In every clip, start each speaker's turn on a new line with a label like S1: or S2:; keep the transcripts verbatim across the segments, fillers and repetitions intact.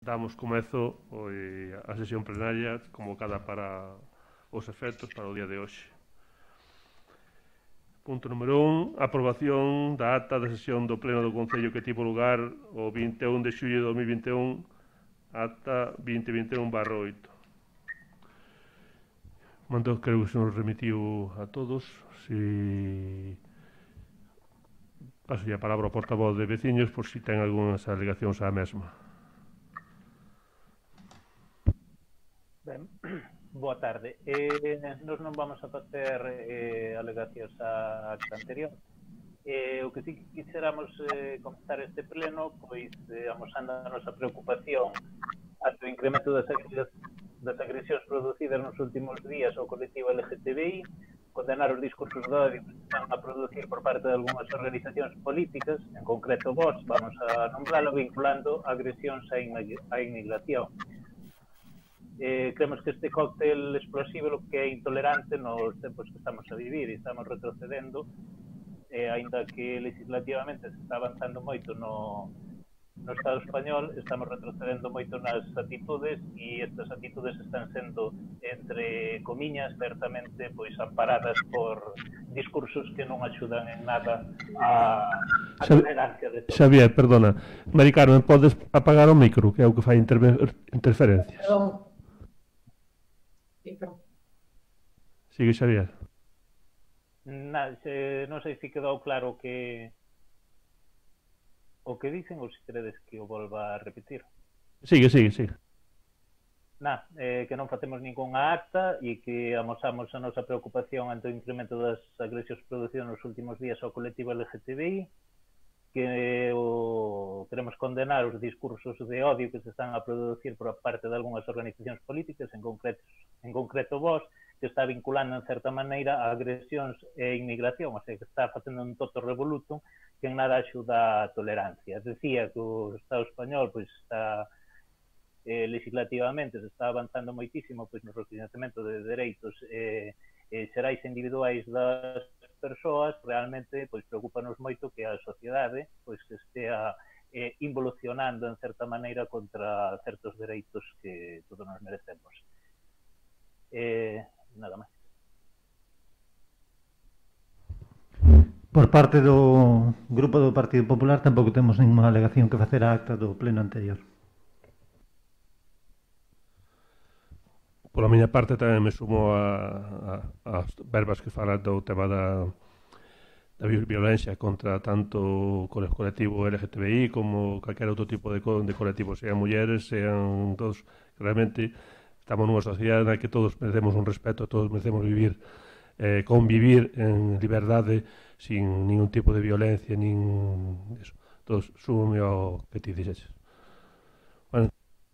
S1: Damos comezo a sesión plenaria convocada para os efectos para o día de hoxe. Punto número un, aprobación da acta da sesión do Pleno do Concello que tivo lugar o vinte e un de xullo de dos mil vinte e un, acta vinte vinte e un barra oito. Mando, creo que se nos remitiu a todos. Si paso a palabra ao portavoz de veciños por si ten algunhas alegacións á mesma.
S2: Ben, boa tarde. Eh, nos non vamos a facer eh, alegacións á acta anterior. Eh, o que sí que quixéramos eh, comenzar este pleno, pois eh, amosando a nosa preocupación ante o incremento das, das agresións producidas nos últimos días ao colectivo L G T B I, condenar os discursos de odio que están a producir por parte de algunhas organizacións políticas, en concreto vos, vamos a nombralo vinculando agresións á inmigración. Eh, creemos que este cóctel explosivo que é intolerante nos tempos que estamos a vivir e estamos retrocedendo, eh, ainda que legislativamente se está avanzando moito no, no Estado español, estamos retrocedendo moito nas actitudes e estas actitudes están sendo, entre comiñas, certamente pois amparadas por discursos que non axudan en nada a, a tolerancia de todo.
S1: Xavier, perdona, Mari Carmen, podes apagar o micro, que é o que fai interferencias.
S3: Perdón.
S1: Sigue, Xavier.
S2: Na, se, non sei se quedou claro que o que dicen ou se queredes que o volva a repetir.
S1: Sigue, sigue, sigue.
S2: Na, eh, que non facemos ningunha acta e que amosamos a nosa preocupación ante o incremento das agresións producidas nos últimos días ao colectivo L G T B I, que o, queremos condenar os discursos de odio que se están a producir por parte de algunhas organizacións políticas, en concreto, en concreto vos, que está vinculando en certa maneira a agresións e inmigración, o sea, que está facendo un toto revoluto que en nada axuda a tolerancia. Decía que o Estado español pois está eh, legislativamente se está avanzando moitísimo pois no recoñecemento de dereitos eh, eh, xerais individuais das persoas. Realmente pois preocupanos moito que a sociedade pois que estea eh, involucionando en certa maneira contra certos dereitos que todos nos merecemos. Eh, nada máis.
S3: Por parte do Grupo do Partido Popular tampouco temos ninguna alegación que facer á acta do pleno anterior.
S1: Pola miña parte tamén me sumo a, a, as verbas que falan do tema da, da violencia contra tanto o colectivo L G T B I como calquer outro tipo de, de colectivos, sean mulleres, sean todos. Realmente estamos nunha sociedade na que todos merecemos un respeto, todos merecemos vivir, eh, convivir en liberdade sin ningún tipo de violencia, nin eso. Todos súmome ao que ti dixeches. Bueno,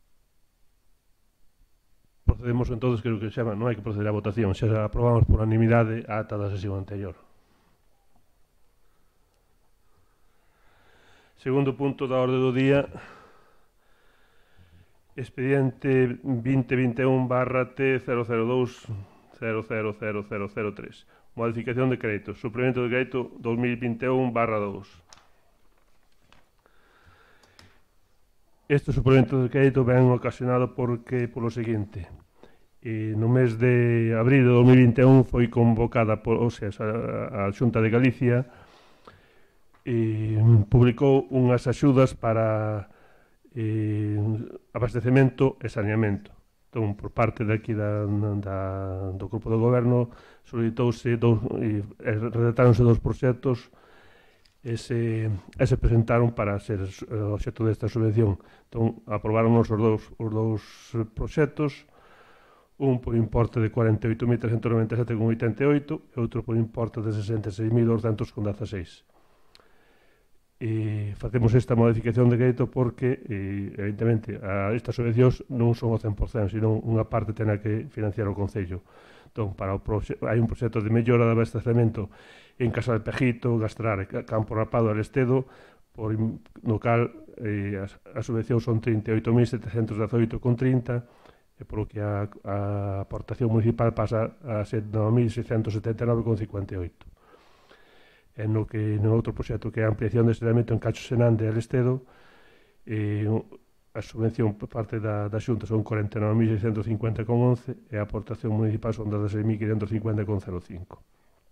S1: procedemos entonces, creo que xa non hai que proceder á votación, xa aprobamos por unanimidade a ata da sesión anterior. Segundo punto da orde do día, expediente vinte vinte e un barra T cero cero dous cero cero cero cero cero tres, modificación de crédito, suplemento de crédito dos mil vinte e un barra dous. Este suplemento de crédito ven ocasionado porque polo seguinte: e no mes de abril de dos mil vinte e un foi convocada por, o sea, a, a Xunta de Galicia e publicou unhas axudas para eh, abastecemento e saneamento. Entón, por parte de aquí da, da, do grupo do goberno solicitouse dous, e, e redactáronse dous proxectos e se, e se presentaron para ser o obxecto desta subvención. Entón, aprobaron os dous, os dous proxectos, un por importe de cuarenta e oito mil trescentos noventa e sete con oitenta e oito e outro por importe de sesenta e seis mil doscientos con dezaseis. E facemos esta modificación de crédito porque, e, evidentemente, a estas subvencións non son o cen por cento, senón unha parte tena que financiar o Concello. Entón, para o hai un proxecto de mellora de abastecemento en Casa de Pejito, Gastrar, Campo Rapado e Lestedo, por, no cal eh, as, as subvencións son trinta e oito mil setecentos dezoito con trinta, e polo que a, a aportación municipal pasa a ser nove mil seiscentos setenta e nove con cincuenta e oito. E no que no outro proxecto que é a ampliación de saneamento en Cacho Senande e Lestedo, eh, a subvención por parte da, da Xunta son corenta e nove mil seiscentos cincuenta con once e a aportación municipal son dezasseis mil quinhentos cincuenta con cero cinco.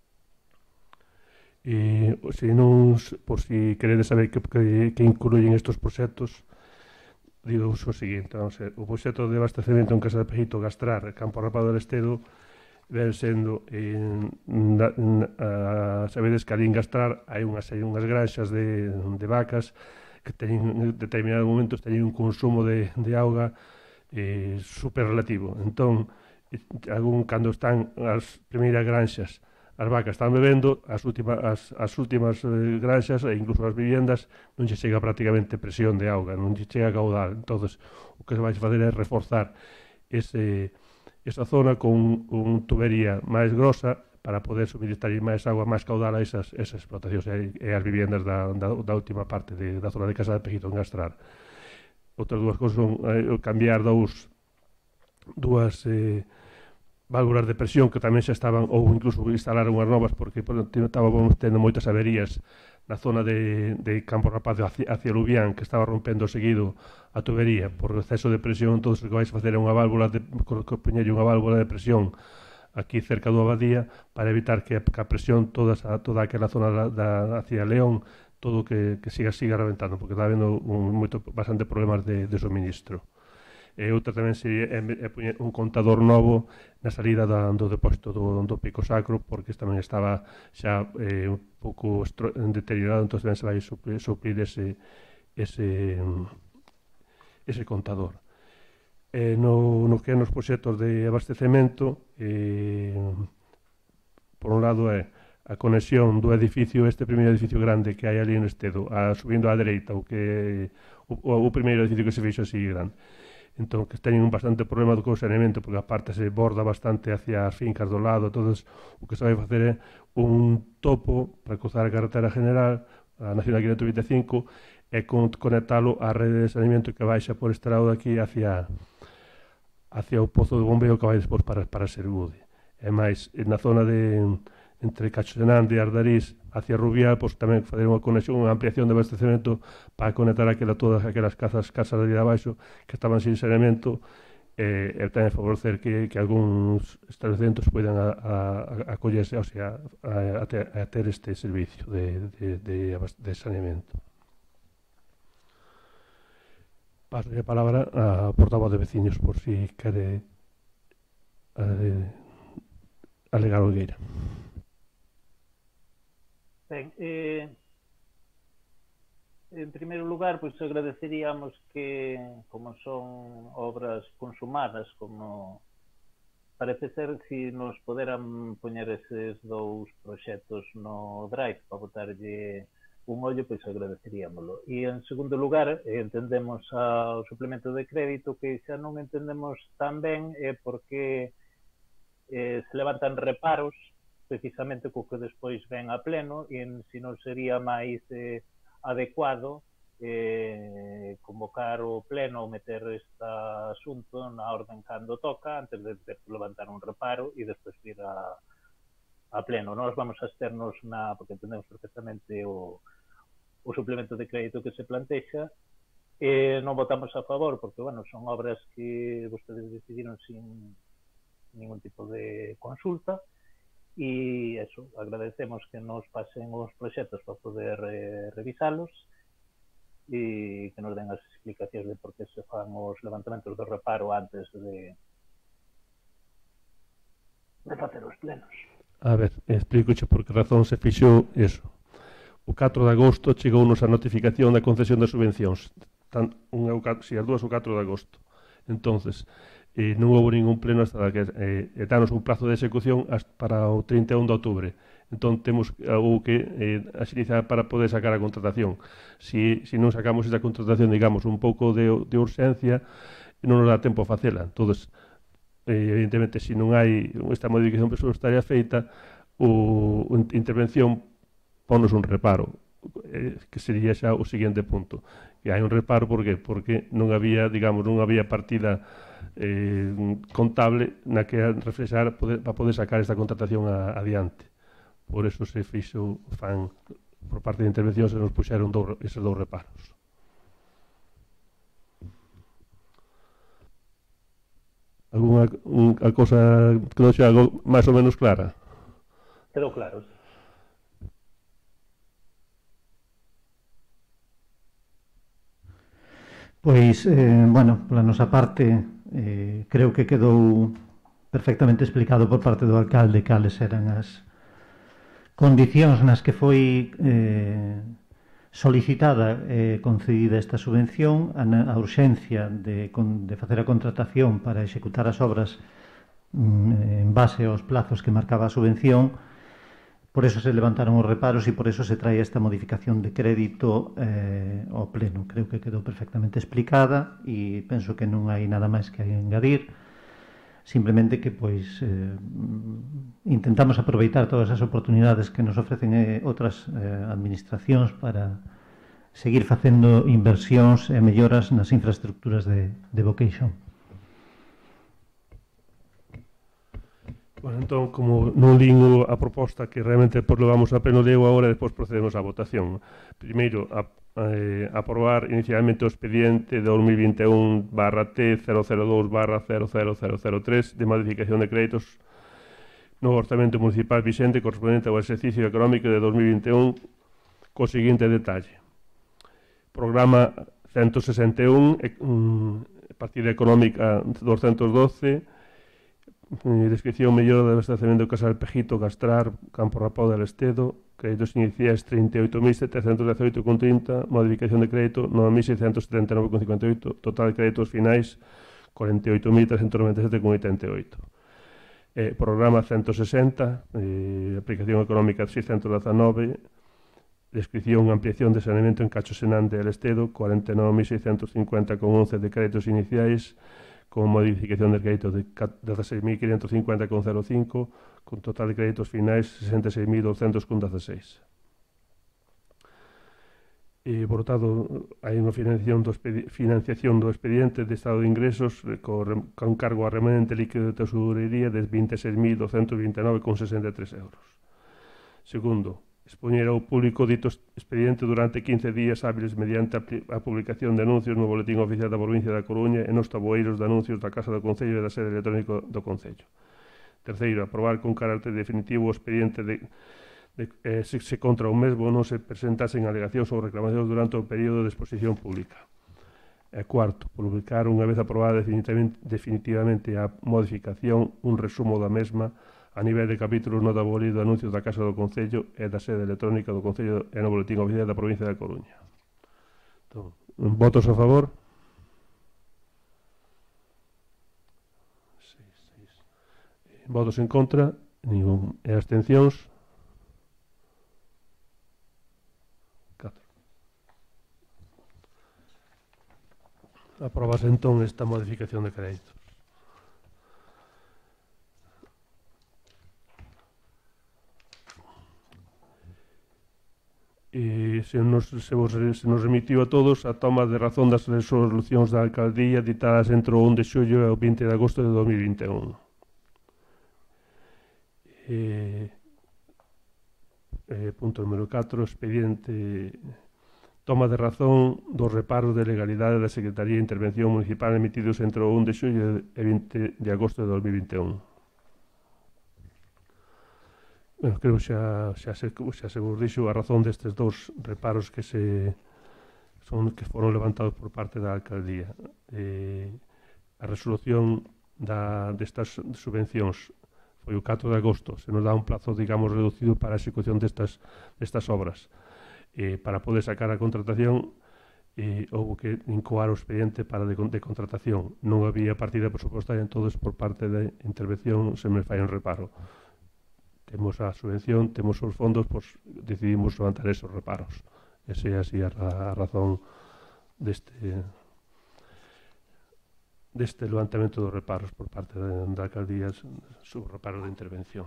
S1: E se non, por si queredes saber que, que, que incluyen estos proxectos, digo o seguinte, vamos a ver, o proxecto de abastecemento en Casa de Pejito, Gastrar, Campo Rapado del Estedo, ven sendo en, na, na, a, sabedes que ali en Gastrar hai unhas, hai unhas granxas de, de vacas que teñen, en determinados momentos teñen un consumo de, de auga eh, super relativo. Entón, algún, cando están as primeiras granxas, as vacas están bebendo, as últimas, as, as últimas eh, granxas e incluso as viviendas non lle chega prácticamente presión de auga, non lle chega caudal. Entonces, o que se vai fazer é reforzar ese, esa zona con un tubería máis grosa para poder suministrar máis agua, máis caudal a esas, esas explotacións e, e as viviendas da, da, da última parte de, da zona de Casa de Pejito en Gastrar. Outras dúas cousas son eh, cambiar dous dúas eh, válvulas de presión que tamén xa estaban, ou incluso instalar unhas novas, porque estábamos tendo moitas averías na zona de, de Campo Rapaz hacia, hacia Lubián, que estaba rompendo seguido a tubería por exceso de presión. Entón, o que vais facer é unha válvula de, que poñelle unha válvula de presión aquí cerca do Abadía para evitar que a, que a presión toda, esa, toda aquela zona da, da, hacia León, todo que, que siga, siga reventando, porque está habendo un, moito, bastante problemas de, de suministro. E outra tamén sería é, é poñer un contador novo na salida da, do depósito do, do Pico Sacro, porque tamén estaba xa eh, un pouco estro, deteriorado, entón tamén se vai suplir, suplir ese, ese, ese contador. Eh, no, no que é nos proxectos de abastecemento, eh, por un lado é a conexión do edificio, este primeiro edificio grande que hai ali no Estedo, a, subindo á dereita, o que o, o primeiro edificio que se fixo así grande. Entón, que teñen un bastante problema do saneamento, porque a parte se borda bastante hacia as fincas do lado. Entonces, o que se vai facer é un topo para cruzar a carretera general, a Nacional quinhentos vinte e cinco, e con, conectalo á rede de saneamento que baixa por este lado de aquí hacia hacia o pozo de bombeo que vai despois para, para Sergude. E máis, na zona de entre Cachosenande e Ardarís hacia Rubiá, pois tamén fazer unha conexión, unha ampliación de abastecemento para conectar aquela, todas aquelas casas, casas de abaixo que estaban sin saneamento, e, e tamén favorecer que, que algúns estabelecementos poidan a, a, a acollerse, o sea, a, a, ter, a ter este servicio de, de, de, de saneamento. Paso a palabra a portavoz de veciños por si quere eh, alegar Olgueira.
S2: Ben, eh, en primeiro lugar, pois agradeceríamos que, como son obras consumadas, como parece ser, si nos poderan poñer eses dous proxectos no Drive para botarlle un ollo, pois agradeceríamoslo. E en segundo lugar, entendemos ao suplemento de crédito que xa non entendemos tan ben é porque eh, se levantan reparos precisamente co que despois ven a pleno, e en, si non sería máis eh, adecuado eh, convocar o pleno ou meter este asunto na orden cando toca, antes de, de levantar un reparo e despois vir a, a pleno. Nós vamos a esternos na, porque entendemos perfectamente o, o suplemento de crédito que se plantexa, e non votamos a favor, porque, bueno, son obras que vostedes decidiron sin ningún tipo de consulta, e eso, agradecemos que nos pasen os proxectos para poder eh, revisalos e que nos den as explicacións de por que se fan os levantamentos do reparo antes de de facer os plenos.
S1: A ver, explicoche por que razón se fixou eso. O catro de agosto chegounos a notificación da concesión de subvencións, tan, un, si as dúas o catro de agosto. Entonces, e non houve ningún pleno hasta que eh, e danos un plazo de execución hasta para o trinta e un de outubro. Entón temos algo que eh, axilizar para poder sacar a contratación. Si, si non sacamos esta contratación, digamos, un pouco de, de urxencia, non nos dá tempo a facela. Entón, eh, evidentemente, se non hai esta modificación presupuestaria feita, o, o intervención ponos un reparo, eh, que sería xa o seguinte punto. Que hai un reparo, por que? Porque non había, digamos, non había partida eh, contable na que reflexar poder, para poder sacar esta contratación a, adiante. Por eso se fixo fan por parte de intervención, se nos puxeron dous, eses dous reparos. Alguna unha cosa que non xa algo máis ou menos clara?
S2: Quedou claro.
S3: Pois, eh, bueno, pola nosa parte, eh, creo que quedou perfectamente explicado por parte do alcalde cales eran as condicións nas que foi eh, solicitada e eh, concedida esta subvención, a, a urxencia de, de facer a contratación para executar as obras mm, en base aos plazos que marcaba a subvención. Por eso se levantaron os reparos e por eso se trae esta modificación de crédito eh, ao pleno. Creo que quedou perfectamente explicada e penso que non hai nada máis que engadir. Simplemente que pois eh, intentamos aproveitar todas as oportunidades que nos ofrecen eh, outras eh, administracións para seguir facendo inversións e melloras nas infraestructuras de, de vocation.
S1: Bueno, entón, como non lín a proposta que realmente por lo vamos a pleno leo agora e despois procedemos á votación. Primeiro, a, eh, aprobar inicialmente o expediente dos mil vinte e un barra T cero cero dous barra cero cero cero cero tres de modificación de créditos no orzamento municipal vixente correspondente ao exercicio económico de dos mil vinte e un co seguinte detalle. Programa ciento sesenta e un, eh, partida económica doscientos doce, descripción mellora do abastecemento do Casal Pejito, Castrar, Campo Rapó del Estedo, créditos iniciais trinta e oito mil setecentos dezaoito con trinta, modificación de crédito nove mil seiscentos setenta e nove con cincuenta e oito, total de créditos finais cuarenta e oito mil trescentos noventa e sete con oitenta e oito. Eh, programa ciento sesenta, eh, aplicación económica seiscentos dezanove, descripción ampliación de saneamento en Cacho Senante del Estedo, cuarenta e nove mil seiscentos cincuenta con once de créditos iniciais, con modificación de crédito de dieciséis mil quinientos cincuenta con cero cinco, con total de créditos finais sesenta e seis mil doscientos con dieciséis. E, por tanto, hai unha financiación do, financiación do expediente de estado de ingresos con, con cargo a remanente líquido de tesorería de vinte e seis mil doscientos vinte e nove con sesenta e tres euros. Segundo, expoñer ao público dito expediente durante quince días hábiles mediante a publicación de anuncios no Boletín Oficial da Provincia da Coruña e nos tabueiros de anuncios da Casa do Concello e da sede electrónico do Concello. Terceiro, aprobar con carácter definitivo o expediente de, de eh, se, se contra o mesmo non se presentasen alegacións ou reclamacións durante o período de exposición pública. E cuarto, publicar unha vez aprobada definitivamente, definitivamente a modificación un resumo da mesma a nivel de capítulos no tabuleiro de anuncios da Casa do Concello e da sede electrónica do Concello e no Boletín Oficial da Provincia da Coruña. Entón, votos a favor? Seis, seis. Votos en contra? Ningún. E abstencións? Catro. Aprobase entón esta modificación de crédito. E se nos, se, vos, se nos remitiu a todos a toma de razón das resolucións da alcaldía ditadas entre o un de xullo e o vinte de agosto de dos mil vinte e un. E, e, punto número catro, expediente toma de razón dos reparos de legalidade da Secretaría de Intervención Municipal emitidos entre o un de xullo e vinte de agosto de dos mil vinte e un. Bueno, creo que xa, xa, se, xa se vos dixo a razón destes dous reparos que se son que foron levantados por parte da alcaldía. Eh, a resolución da, destas subvencións foi o catro de agosto, se nos dá un plazo, digamos, reducido para a execución destas, destas obras. Eh, para poder sacar a contratación, eh, houve que incoar o expediente para de, de contratación. Non había partida presupostaria, entonces por parte de intervención se me fai un reparo. Temos a subvención, temos os fondos, pois decidimos levantar esos reparos. Esa é así a, a razón deste deste levantamento dos reparos por parte da, da alcaldía sobre reparos de intervención.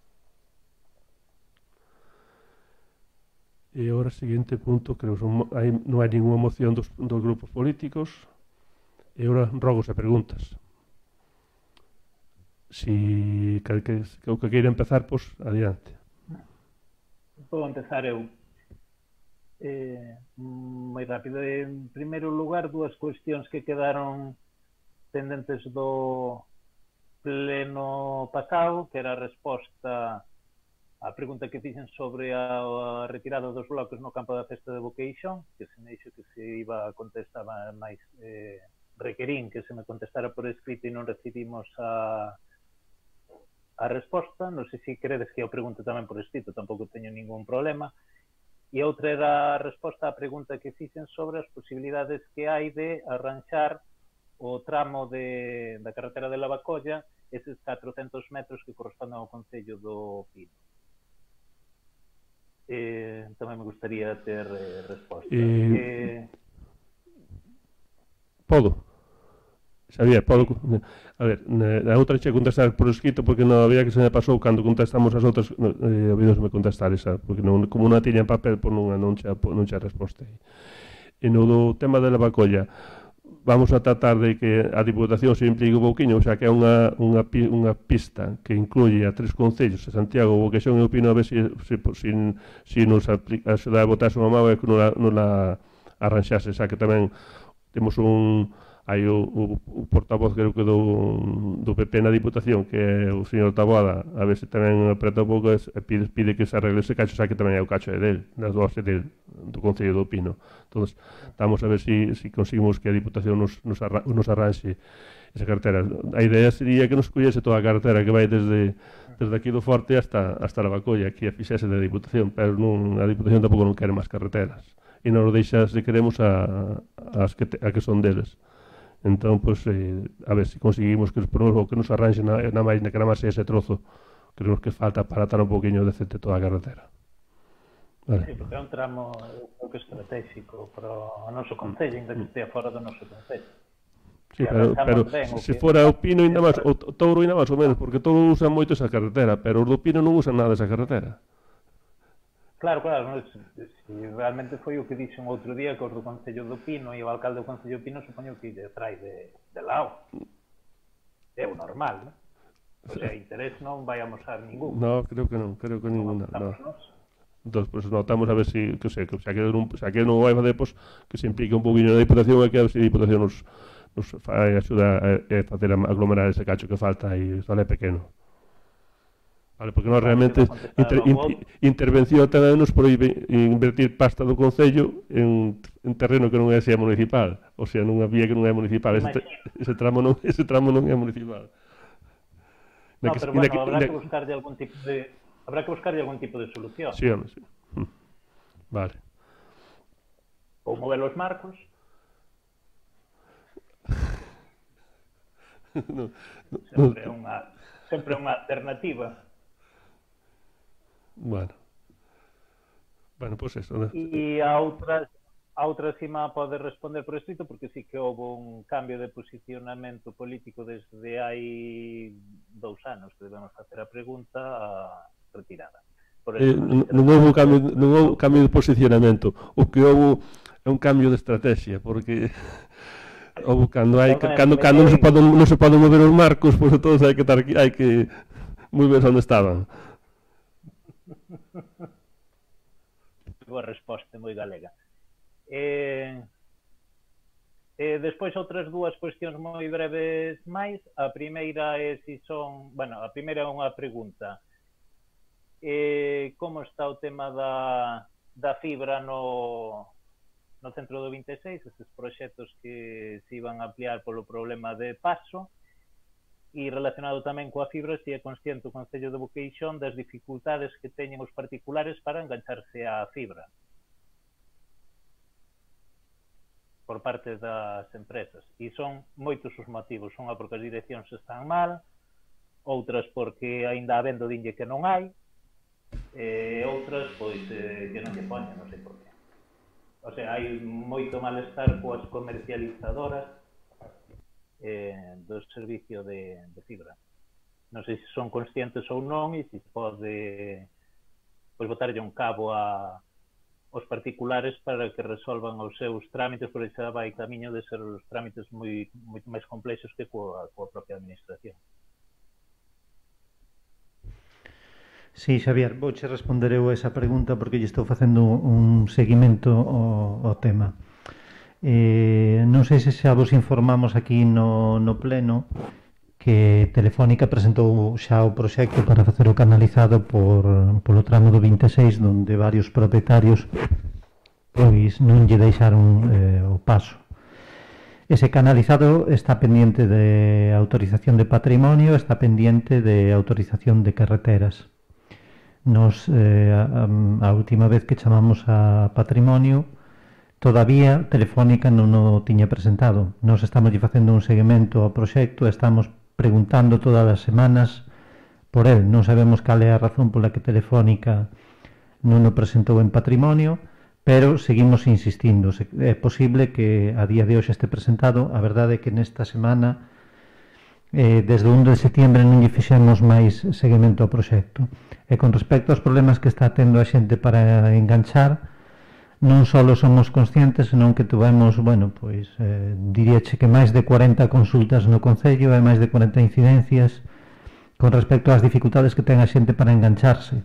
S1: E agora, seguinte punto, creo que son, hai, non hai ninguna moción dos, dos grupos políticos. E agora rogos e preguntas. Si que, que, que o que queira empezar, pois, adiante.
S2: Vou empezar eu. Eh, moi rápido. En primeiro lugar, dúas cuestións que quedaron pendentes do, pleno pasado, que era a resposta a pregunta que fixen sobre a, a retirada dos bloques no campo da festa de Boqueixón, que se me dixo que se iba a contestar máis, eh, requerín que se me contestara por escrito e non recibimos a, a resposta. Non sei se credes que eu pregunto tamén por escrito, tampouco teño ningún problema. E outra era a resposta á pregunta que fixen sobre as posibilidades que hai de arranxar o tramo de, da carretera de Lavacolla, eses catrocentos metros que corresponden ao Concello do Pino. Eh, tamén me gustaría ter eh, resposta.
S1: Eh,
S2: eh...
S1: Podo? Xavier, podo... A ver, a outra che contestar por escrito porque non había que se me pasou cando contestamos as outras, eh, habínosme contestar esa, porque non, como non tiña en papel, por non, non, xa, non xa respostei. E no do tema de Lavacolla, vamos a tratar de que a Diputación se implique un pouquiño, xa que é unha, unha, unha pista que incluye a tres concellos, a Santiago, Boqueixón e o Pino, a ver se si, si, si, si nos axuda a botar unha mão e que non la, non la arranxase, xa que tamén temos un... hai o, o, o portavoz creo que do, do P P na Diputación, que é o señor Taboada, a ver se tamén apreta un pouco e pide, pide que se arregle ese cacho, xa que tamén é o cacho é del, das doses del, do Concello do Pino. Entón, estamos a ver se si, si conseguimos que a Diputación nos, nos, arra, nos arranxe esa carretera. A idea sería que nos collese toda a carretera que vai desde, desde aquí do Forte hasta, hasta Lavacolla, que a fixese da Diputación, pero non, a Diputación tampouco non quere máis carreteras. E non nos deixa, se queremos, a, a, que, a que son deles. Entón, pois, eh, a ver se conseguimos que, que nos arranxe na, na máis na que nada máis ese trozo que nos que falta para atar un poquinho decente toda a carretera.
S2: Vale. Sí, porque é un tramo creo que estratégico para o noso concello, ainda que estea fora do noso concello.
S1: Sí, pero, pero ben, se que... fora o Pino ainda máis, o Touro ainda máis ou menos, porque Touro usa moito esa carretera, pero os do Pino non usan nada esa carretera.
S2: Claro, claro, no, si, si realmente foi o que dixen outro día que os do Concello do Pino e o alcalde do Concello do Pino supoño que lle trai de, de lao. É o normal, non? O sea, interés non vai a mostrar ningún.
S1: No, creo que non, creo que ninguna, no. Entón, pues, notamos a ver si, que sei, que xa que non, xa que non vai fazer, pues, que se implique un poquinho na Diputación e que a ver se a Diputación nos, nos fai axuda a, a facer aglomerar ese cacho que falta e só é pequeno. Vale, porque nós realmente inter, in, intervención tamén nos proíbe invertir pasta do Concello en, en terreno que non é xa municipal, ou sea, nunha vía que non é municipal, ese, ese tramo non ese tramo non é municipal.
S2: No, que, pero bueno, que, habrá que buscarlle algún tipo de habrá que buscarlle algún tipo de solución.
S1: Sí, hombre, sí. Vale.
S2: Ou mover os marcos.
S1: no, no,
S2: sempre é
S1: no.
S2: unha sempre é unha alternativa.
S1: Bueno, bueno, pois pues eso, ¿no?
S2: E a outra, a outra cima pode responder por escrito, porque sí que houve un cambio de posicionamento político desde hai dous anos que debemos facer a pregunta a retirada. Por
S1: eh, non, non houve cambio, non houve cambio de posicionamento, o que houve é un cambio de estrategia, porque houve cando hai cando cando non se poden non se poden mover os marcos, pois pues, todos hai que estar aquí, hai que moi ver onde estaban.
S2: Boa resposta, moi galega. Eh, eh, despois outras dúas cuestións moi breves máis. A primeira é se son... Bueno, a primeira é unha pregunta. Eh, como está o tema da, da fibra no, no centro do vinte e seis, estes proxectos que se iban a ampliar polo problema de paso? E relacionado tamén coa fibra, se é consciente o Concello de Boqueixón das dificultades que teñen os particulares para engancharse á fibra por parte das empresas. E son moitos os motivos, unha porque as direccións están mal, outras porque aínda habendo dinlle que non hai, e outras pois eh, que non lle poñen, non sei por qué. O sea, hai moito malestar coas comercializadoras Eh, do servicio de, de fibra. Non sei se son conscientes ou non e se pode pois botarlle un cabo a os particulares para que resolvan os seus trámites, porque xa vai camiño de ser os trámites moi, moi máis complexos que coa, coa propia administración.
S3: Sí, Xavier, vouche responder eu esa pregunta porque lle estou facendo un seguimento ao, ao tema. Eh, non sei se xa vos informamos aquí no, no pleno que Telefónica presentou xa o proxecto para facer o canalizado por, polo tramo do vinte e seis, donde varios propietarios pois non lle deixaron eh, o paso. Ese canalizado está pendiente de autorización de patrimonio, está pendiente de autorización de carreteras. Nos, eh, a, a última vez que chamamos a patrimonio, todavía Telefónica non o tiña presentado. Nos estamos facendo un seguimento ao proxecto, estamos preguntando todas as semanas por el. Non sabemos cal é a razón pola que Telefónica non o presentou en patrimonio, pero seguimos insistindo. É posible que a día de hoxe este presentado. A verdade é que nesta semana, eh, desde o primeiro de setembro, non lle fixemos máis seguimento ao proxecto. E con respecto aos problemas que está tendo a xente para enganchar, non só somos conscientes, senón que tuvemos, bueno, pois, eh, diríache que máis de cuarenta consultas no Concello e máis de cuarenta incidencias con respecto ás dificultades que ten a xente para engancharse.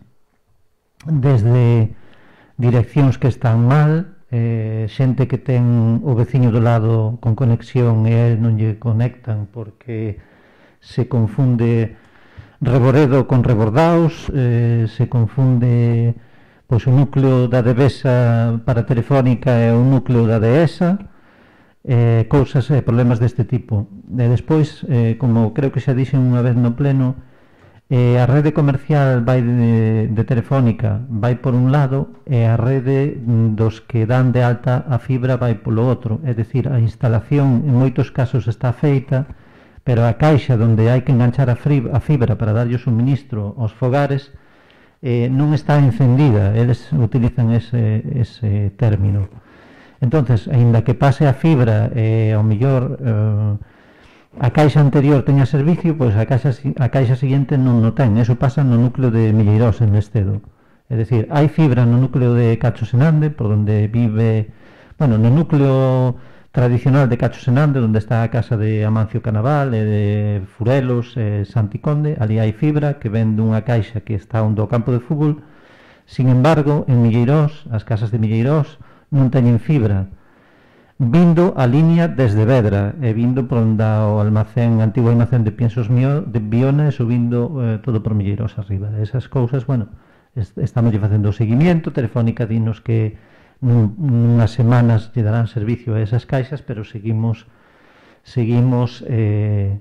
S3: Desde direccións que están mal, eh, xente que ten o veciño do lado con conexión e el non lle conectan porque se confunde Reboredo con Rebordaos, eh, se confunde pois o núcleo da Devesa para Telefónica e o núcleo da Dehesa, eh, cousas e eh, problemas deste tipo. E despois, eh, como creo que xa dixen unha vez no pleno, Eh, a rede comercial vai de, de Telefónica vai por un lado e a rede dos que dan de alta a fibra vai polo outro, é dicir, a instalación en moitos casos está feita, pero a caixa onde hai que enganchar a, fri, a fibra para darlle o suministro aos fogares eh, non está encendida. Eles utilizan ese, ese término. Entonces, aínda que pase a fibra e eh, ao mellor eh, a caixa anterior teña servicio, pois a caixa, a caixa seguinte non o ten. Eso pasa no núcleo de Milleirós, en Lestedo. É dicir, hai fibra no núcleo de Cacho Senande, por onde vive, bueno, no núcleo tradicional de Cacho Senande, onde está a casa de Amancio Canaval e de Furelos e Santiconde. Ali hai fibra que ven dunha caixa que está onde o campo de fútbol. Sin embargo, en Milleirós, as casas de Milleirós non teñen fibra, vindo a liña desde Vedra e vindo por onde o almacén, antigo almacén de piensos mio, de Biona, e subindo eh, todo por Milleirós arriba. Esas cousas, bueno, est estamos facendo o seguimiento. Telefónica dinos que nunhas semanas lle darán servicio a esas caixas, pero seguimos seguimos eh,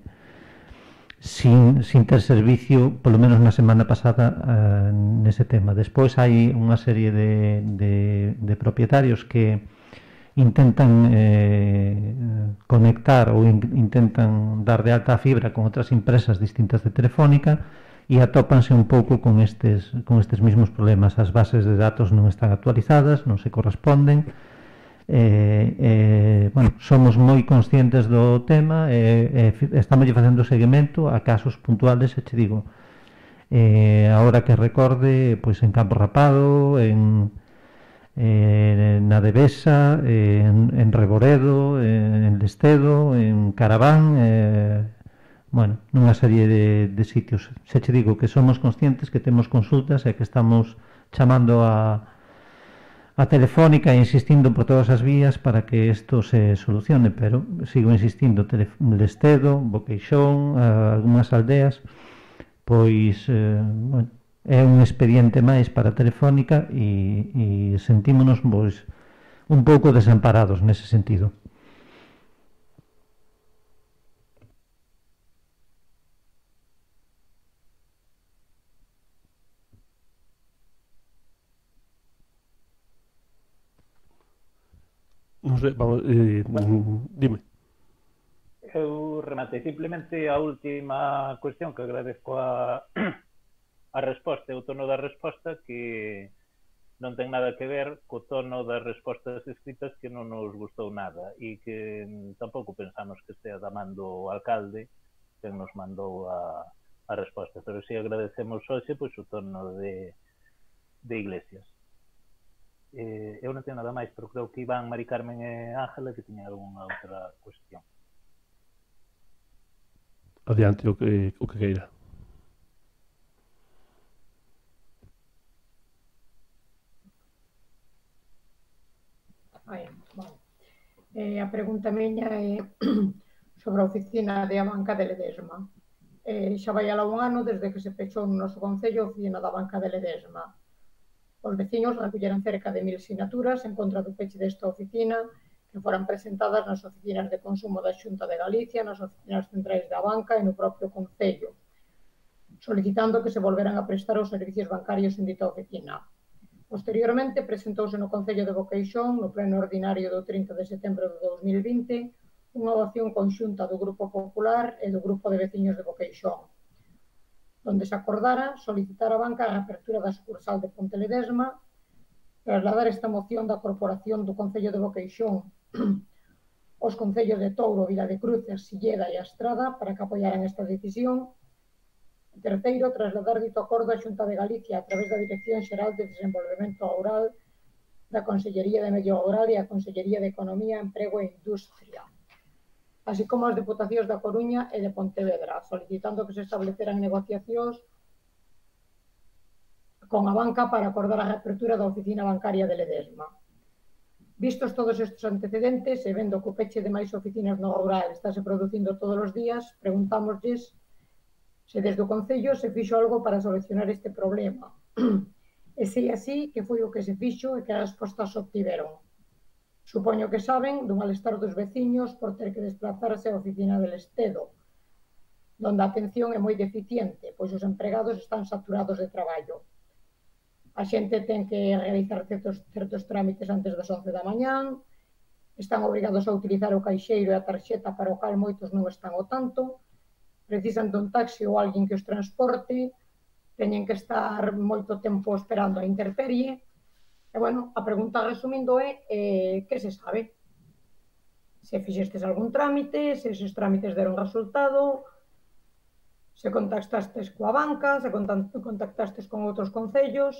S3: sin, sin ter servicio, polo menos na semana pasada, eh, nese tema. Despois hai unha serie de, de, de propietarios que intentan eh, conectar ou in, intentan dar de alta a fibra con outras empresas distintas de Telefónica e atópanse un pouco con estes, con estes mismos problemas. As bases de datos non están actualizadas, non se corresponden. Eh, eh, bueno, somos moi conscientes do tema e eh, estamos facendo seguimento a casos puntuales, e che digo, eh, ahora que recorde, pois en Campo Rapado, en Eh, na Devesa, eh, en, en Reboredo, eh, en Lestedo, en Caraván, eh, bueno, nunha serie de, de sitios. Se che digo que somos conscientes que temos consultas e que estamos chamando a, a Telefónica e insistindo por todas as vías para que isto se solucione, pero sigo insistindo, Lestedo, Boqueixón, algunhas aldeas, pois, eh, bueno, é un expediente máis para Telefónica e, e sentímonos pois, un pouco desamparados nese sentido.
S1: Non sei, vamos, eh,
S2: bueno,
S1: dime.
S2: Eu rematei simplemente a última cuestión, que agradezco a a resposta e o tono da resposta, que non ten nada que ver co tono das respostas escritas, que non nos gustou nada e que tampouco pensamos que estea da man do alcalde que nos mandou a, a resposta, pero si agradecemos hoxe pois o tono de, de Iglesias. Eh, eu non tenho nada máis, pero creo que Iván, Mari Carmen e Ángela que tiñan algunha outra cuestión.
S1: Adiante, o que, o que queira.
S4: Ai, vale. Eh, a pregunta miña é sobre a oficina de a banca de Ledesma. Eh, xa vai alá un ano desde que se pechou no noso concello a oficina da banca de Ledesma. Os veciños recolleran cerca de mil sinaturas en contra do peche desta oficina que foran presentadas nas oficinas de consumo da Xunta de Galicia, nas oficinas centrais da banca e no propio concello, solicitando que se volveran a prestar os servicios bancarios en dita oficina. Posteriormente, presentouse no Concello de Boqueixón, no pleno ordinario do trinta de setembro de dos mil vinte, unha moción conxunta do Grupo Popular e do Grupo de Veciños de Boqueixón, onde se acordara solicitar a banca a reapertura da sucursal de Ponte Ledesma, trasladar esta moción da Corporación do Concello de Boqueixón aos concellos de Touro, Vila de Cruces, Silleda e Astrada para que apoiaran esta decisión. Terceiro, trasladar dito acordo á Xunta de Galicia a través da Dirección Xeral de Desenvolvemento Rural, da Consellería de Medio Rural e a Consellería de Economía, Emprego e Industria, así como as Deputacións da Coruña e de Pontevedra, solicitando que se estableceran negociacións con a banca para acordar a reapertura da oficina bancaria de Ledesma. Vistos todos estes antecedentes e vendo que o peche de máis oficinas no rural estáse producindo todos os días, preguntámoslles se desde o Concello se fixo algo para solucionar este problema. E se é así, que foi o que se fixo e que respostas se obtiveron. Supoño que saben do malestar dos veciños por ter que desplazarse á oficina del Estedo, donde a atención é moi deficiente, pois os empregados están saturados de traballo. A xente ten que realizar certos, certos trámites antes das once da mañán, están obrigados a utilizar o caixeiro e a tarxeta para o cal moitos non están ao tanto, precisan dun taxi ou alguén que os transporte, teñen que estar moito tempo esperando a intemperie. E, bueno, a pregunta resumindo é eh, que se sabe? Se fixestes algún trámite, se esos trámites deron resultado, se contactastes coa banca, se contactastes con outros concellos.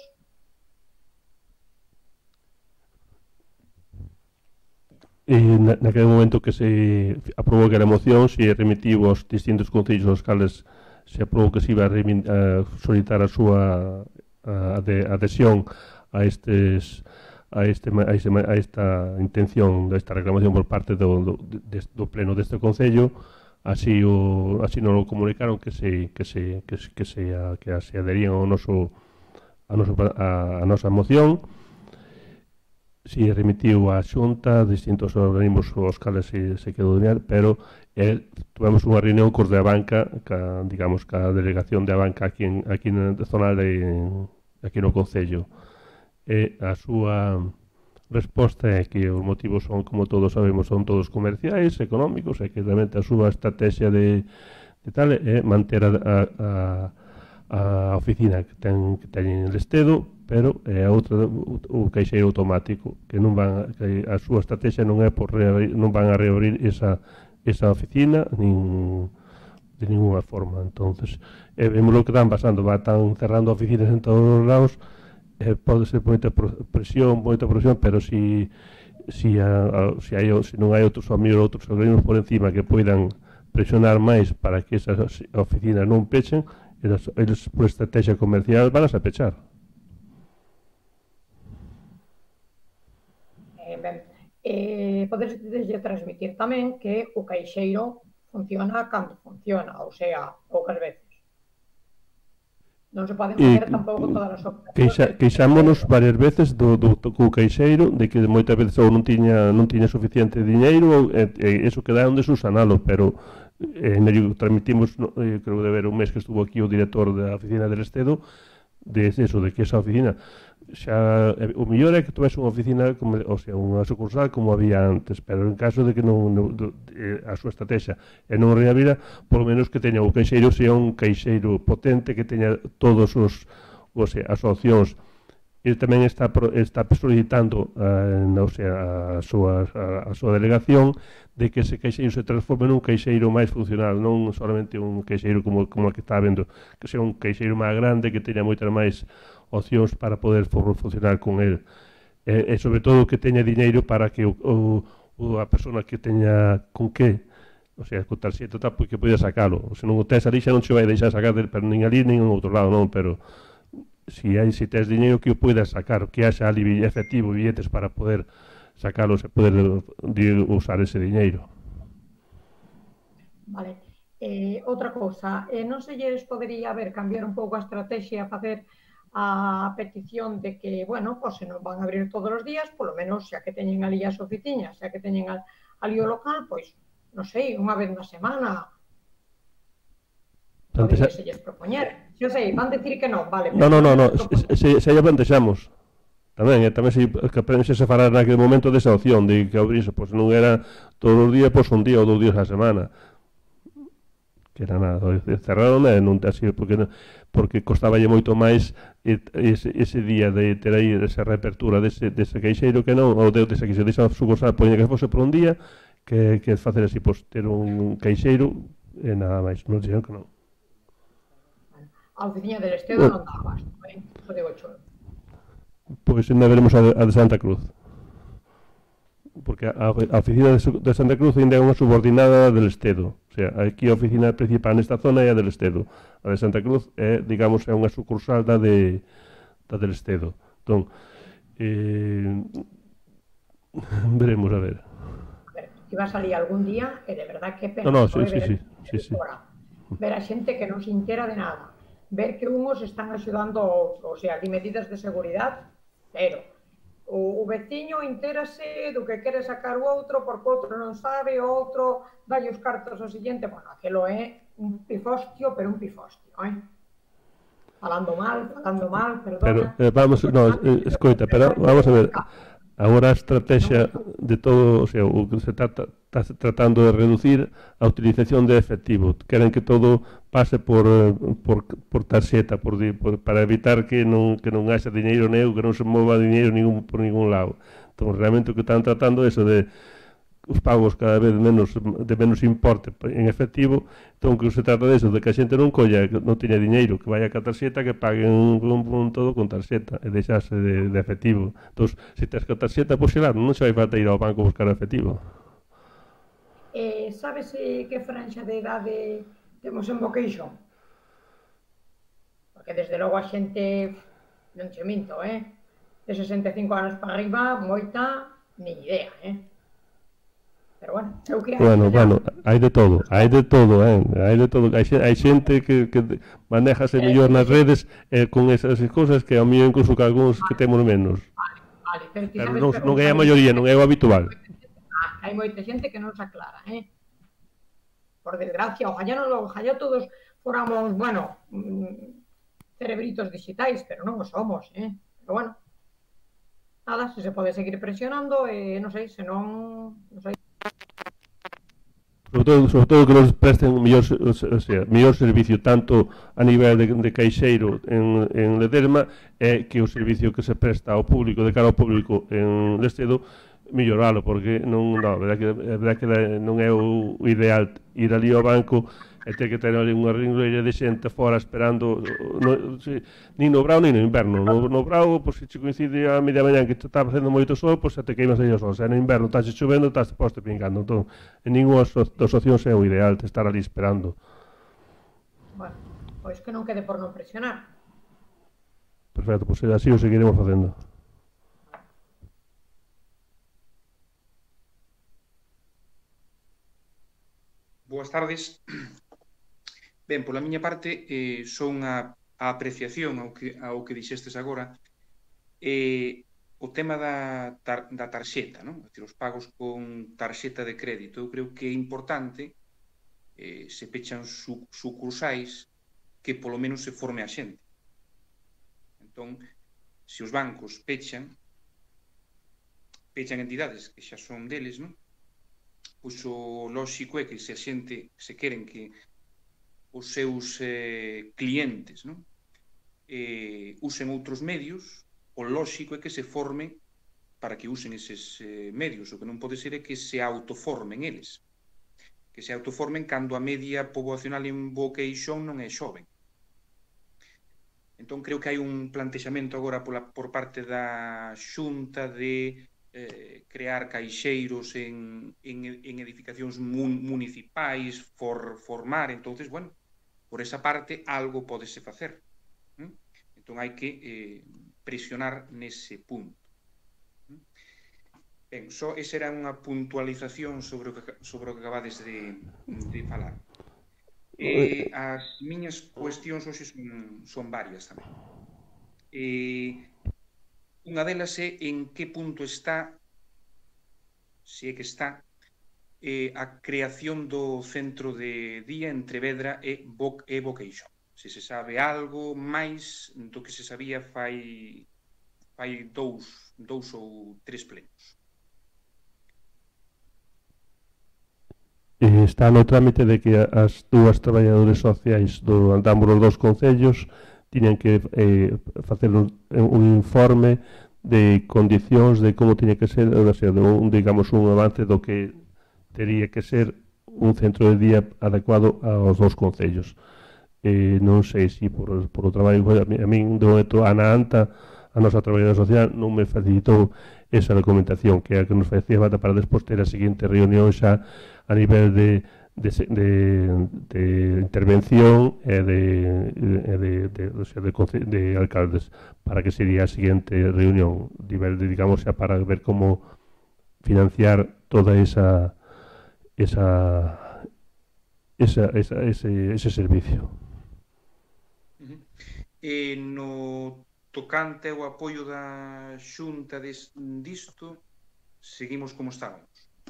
S1: E na, naquele momento que se aprobou aquela moción, se remitiu aos distintos concellos aos cales se aprobou que se iba a, a solicitar a súa a, a adhesión a estes a este a, este, a esta intención, a esta reclamación por parte do, do, de, do pleno deste concello, así o así nos lo comunicaron que se que se que, que se a, que se adherían ao noso a noso a, a nosa moción. Si remitiu a Xunta, distintos organismos aos cales se, se quedou de pero eh, tuvemos unha reunión cos de a banca, ca, digamos, ca delegación de a banca aquí, en, aquí na zona de aquí no Concello. E a súa resposta é que os motivos son, como todos sabemos, son todos comerciais, económicos, e que realmente a súa estrategia de, de tal é manter a, a, a oficina que ten, que ten en el Estedo, pero é a outra, o caixeiro automático, que non van, que a súa estrategia non é por reabrir, non van a reabrir esa, esa oficina nin de ninguna forma. Entonces, eh, vemos o que están pasando, va, están cerrando oficinas en todos os lados. Eh, pode ser moita presión, moita presión, pero si si, a, a, si, hai, si non hai outros amigos, outros organismos por encima que poidan presionar máis para que esas oficinas non pechen, eles, eles por estrategia comercial van a pechar.
S4: Eh, ben, eh, podes transmitir tamén que o caixeiro funciona cando funciona, ou sea, poucas veces. Non se poden facer tampouco todas as operacións.
S1: Queixámonos varias veces do, do, do caixeiro de que moitas veces ou non tiña non tiña suficiente diñeiro, e, e eso quedaron de subsanalo, pero eh, medio transmitimos, eh, creo de ver un mes que estuvo aquí o director da oficina del Estedo, de eso, de que esa oficina xa, o mellor é que tuvese unha oficina como, o sea, unha sucursal como había antes, pero en caso de que non, non de, a súa estrategia e non reabira, polo menos que teña o caixeiro sea un caixeiro potente, que teña todos os, o sea, as opcións. Ele tamén está, está solicitando uh, o sea, a, súa, a, a súa delegación de que ese caixeiro se transforme nun caixeiro máis funcional, non solamente un caixeiro como, como que está vendo, que sea un caixeiro máis grande, que teña moitas máis opcións para poder funcionar con ele. E, e sobre todo que teña diñeiro para que o, o, a persona que teña con que, o sea, con tarxeta tal, porque poida sacalo. Se non o tes ali xa non se vai deixar sacar, pero nin ali nin en outro lado, non, pero si hai, si tes diñeiro que o poidas sacar, que haxa ali efectivo, billetes para poder sacalos e poder usar ese diñeiro.
S4: Vale. Eh, outra cousa, eh, non se lles podería ver cambiar un pouco a estrategia, facer a petición de que, bueno, pois se non van a abrir todos os días, polo menos xa que teñen ali as oficinas, xa que teñen ali o local, pois, non sei, unha vez na semana
S1: Plantesa...
S4: podería se lles propoñer. Xa sei, van decir que non, vale.
S1: No, no, no, no. Se, se, se ya plantexamos. Tamén, e tamén se, que aprendese a falar naquele momento desa opción de que abrirse, pois non era todos os días, pois un día ou dous días a semana. Que era nada, cerraron e non así, porque, porque costaballe moito máis ese, ese día de ter aí esa reapertura dese, dese queixeiro que non, ou de, dese queixeiro, desa sucursal, poña que fose por un día, que, que facer así, pois ter un queixeiro e nada máis, non dixeron que non.
S4: A oficina del Estedo non dá abasto, eh? Xo digo xo.
S1: Pois ainda veremos a de, a de Santa Cruz. Porque a, a oficina de, de Santa Cruz ainda é unha subordinada del Estedo. O sea, aquí a oficina principal nesta zona é a del Estedo. A de Santa Cruz é, digamos, é unha sucursal da, de, da del Estedo. Entón, eh, veremos a ver.
S4: A ver, iba a salir algún día e de verdad que pena.
S1: No, no, sí, sí, sí, sí, sí.
S4: Ver a xente que non se entera de nada. Ver que unhos están axudando a outro. O sea, di medidas de seguridade, pero o, o veciño entérase do que quere sacar o outro porque o outro non sabe, o outro dalle os cartos ao seguinte. Bueno, aquilo é un pifostio, pero un pifostio, eh? Falando mal, falando mal, perdona.
S1: Pero, eh, vamos, no, eh, escoita, pero vamos a ver. Agora a estrategia de todo, o sea, o que se trata, está tratando de reducir a utilización de efectivo. Queren que todo pase por, por, por tarxeta, por, por, para evitar que non, que non haxa diñeiro negro, que non se mova diñeiro ningún, por ningún lado. Entón, realmente o que están tratando é eso de os pagos cada vez menos de menos importe en efectivo, entón que se trata de eso, de que a xente non colla, que non teña diñeiro, que vaya ca tarxeta, que paguen un, un, un todo con tarxeta e deixarse de, de efectivo. Entón, se tens ca tarxeta, pois claro, non se vai falta ir ao banco a buscar efectivo.
S4: Eh, sabes eh, que franxa de idade temos en Boqueixo? Porque desde logo a xente, non che minto, eh? De sesenta e cinco anos para arriba, moita, ni idea, eh? Pero bueno, eu que hai.
S1: Bueno, bueno, hai de todo, hai de todo, eh? hai de todo. Hai, hai xente que, que manejase mellor nas redes eh, con esas cousas que ao mío incluso que algúns que temos menos.
S4: Vale, vale, pero,
S1: pero non, non é a maioría, non é o habitual.
S4: Hai moita xente que non se aclara, eh? Por desgracia, ojalá, non, ojalá todos fóramos, bueno, cerebritos digitais, pero non o somos, eh? Pero bueno, nada, se se pode seguir presionando, eh, non sei, se non, non sei.
S1: Sobre todo, sobre todo que nos presten mellor, o sea, mellor servicio tanto a nivel de, de caixeiro en, en Ledesma e que o servicio que se presta ao público, de cara ao público en Lestedo, melloralo, porque non, non, a verdade que, a verdade que non é o ideal ir ali ao banco e ter que ter ali unha ringleira de xente fora esperando, no, si, nin no brao nin no inverno. No, no brao, pois, se che coincide a media mañan que te está facendo moito sol, pois se te queimas aí o sol. Se no inverno estás chovendo, estás poste pingando. Entón, en ninguna das opcións é o ideal de estar ali esperando.
S4: Bueno, pois que non quede por non presionar.
S1: Perfecto, pois así o seguiremos facendo.
S5: Boas tardes. Ben, pola miña parte, eh, son a, a apreciación ao que, ao que dixestes agora. Eh, o tema da, tar, da tarxeta, non? Decir, os pagos con tarxeta de crédito, eu creo que é importante eh, se pechan su, sucursais que polo menos se forme a xente. Entón, se os bancos pechan, pechan entidades que xa son deles, non? Pois o lóxico é que se a xente se queren que os seus eh, clientes, non? Eh, usen outros medios, o lóxico é que se forme para que usen eses eh, medios. O que non pode ser é que se autoformen eles, que se autoformen cando a media poboacional en Boqueixón non é xoven. Entón creo que hai un plantexamento agora pola, por parte da Xunta de eh, crear caixeiros en, en, en edificacións mun, municipais, for, formar, entonces, bueno, por esa parte algo podese facer. ¿Mm? Entón hai que eh, presionar nese punto. ¿Mm? Ben, só esa era unha puntualización sobre o que, sobre o que acabades de, de falar. E as miñas cuestións hoxe son, son varias tamén. E unha delas é en que punto está, se é que está, eh, a creación do centro de día entre Vedra e, Bo e Boqueixón. Se se sabe algo máis do que se sabía fai, fai dous, dous ou tres plenos.
S1: Está no trámite de que as dúas traballadores sociais do ambos os dous concellos tiñan que eh, facer un, un informe de condicións de como tiña que ser, ou sea, de un, digamos, un avance do que tería que ser un centro de día adecuado aos dous concellos. Eh, non sei se por, por o traballo, a min, a min do momento, Ana Anta, a nosa traballadora social, non me facilitou esa documentación que é a que nos facía falta para despois ter a seguinte reunión xa a nivel de, de, de, de intervención e de, de, de, de, o sea, de, de alcaldes para que sería a seguinte reunión nivel de, digamos, xa para ver como financiar toda esa esa, esa, esa ese, ese servicio.
S5: Uh-huh. E no tocante ao apoio da Xunta disto, seguimos como estábamos.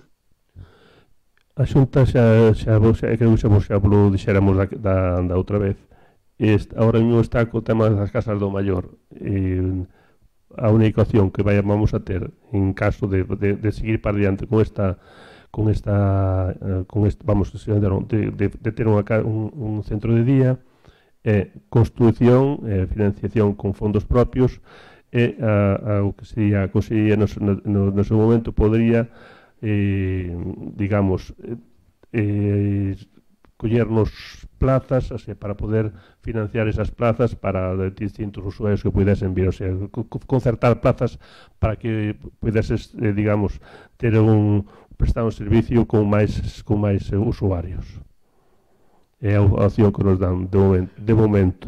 S1: A Xunta xa, xa, xa, creo que xa, xa lo dixéramos da, da, da outra vez. Este, ahora mesmo está co tema das casas do maior. E a única opción que vayamos a ter en caso de, de, de seguir para diante con esta con esta, con este, vamos, de, de, de ter unha, un, un centro de día é construción, é financiación con fondos propios e a, a, o que sería a Consellería no, no, no seu momento podría eh, digamos eh, collernos plazas, o sea, para poder financiar esas plazas para distintos usuarios que pudesen vir, o sea, concertar plazas para que pudeses, eh, digamos, ter un prestar un servicio con máis con máis eh, usuarios. É a opción que nos dan de momento. De momento.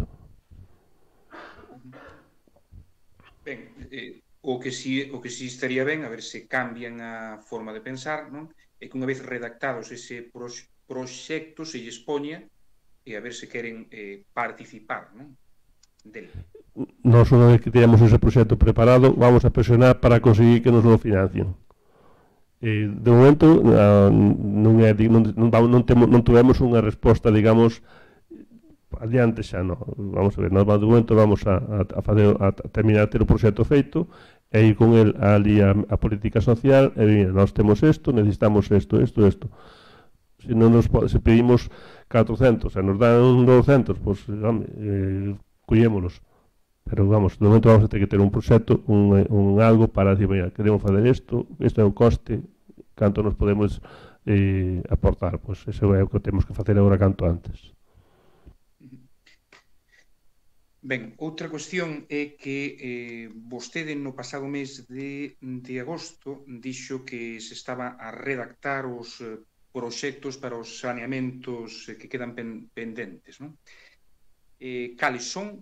S5: Ben, eh, o que si o que si estaría ben, a ver se cambian a forma de pensar, non? É que unha vez redactados ese prox, proxecto se lles poña e a ver se queren eh, participar, non? Del.
S1: Nós, unha vez que teñamos ese proxecto preparado, vamos a presionar para conseguir que nos lo financien. Eh, de momento uh, non, é, non, non, non, temo, non tuvemos unha resposta, digamos, adiante xa, non. Vamos a ver, nós de momento vamos a, a, a, fazer, a terminar ter o proxecto feito e ir con el ali a, a política social e mira, nós temos isto, necesitamos isto, isto, isto. Se non nos se pedimos catrocentos e nos dan douscentos, pois, pues, eh, collémonos. Pero vamos, de momento vamos a ter que ter un proxecto, un, un algo para decir, mira, queremos fazer isto, isto é o coste, canto nos podemos eh, aportar, pois pues, eso é o que temos que facer agora canto antes.
S5: Ben, outra cuestión é que eh, vostede no pasado mes de, de agosto dixo que se estaba a redactar os eh, proxectos para os saneamentos eh, que quedan pen, pendentes, non? Eh, cales son?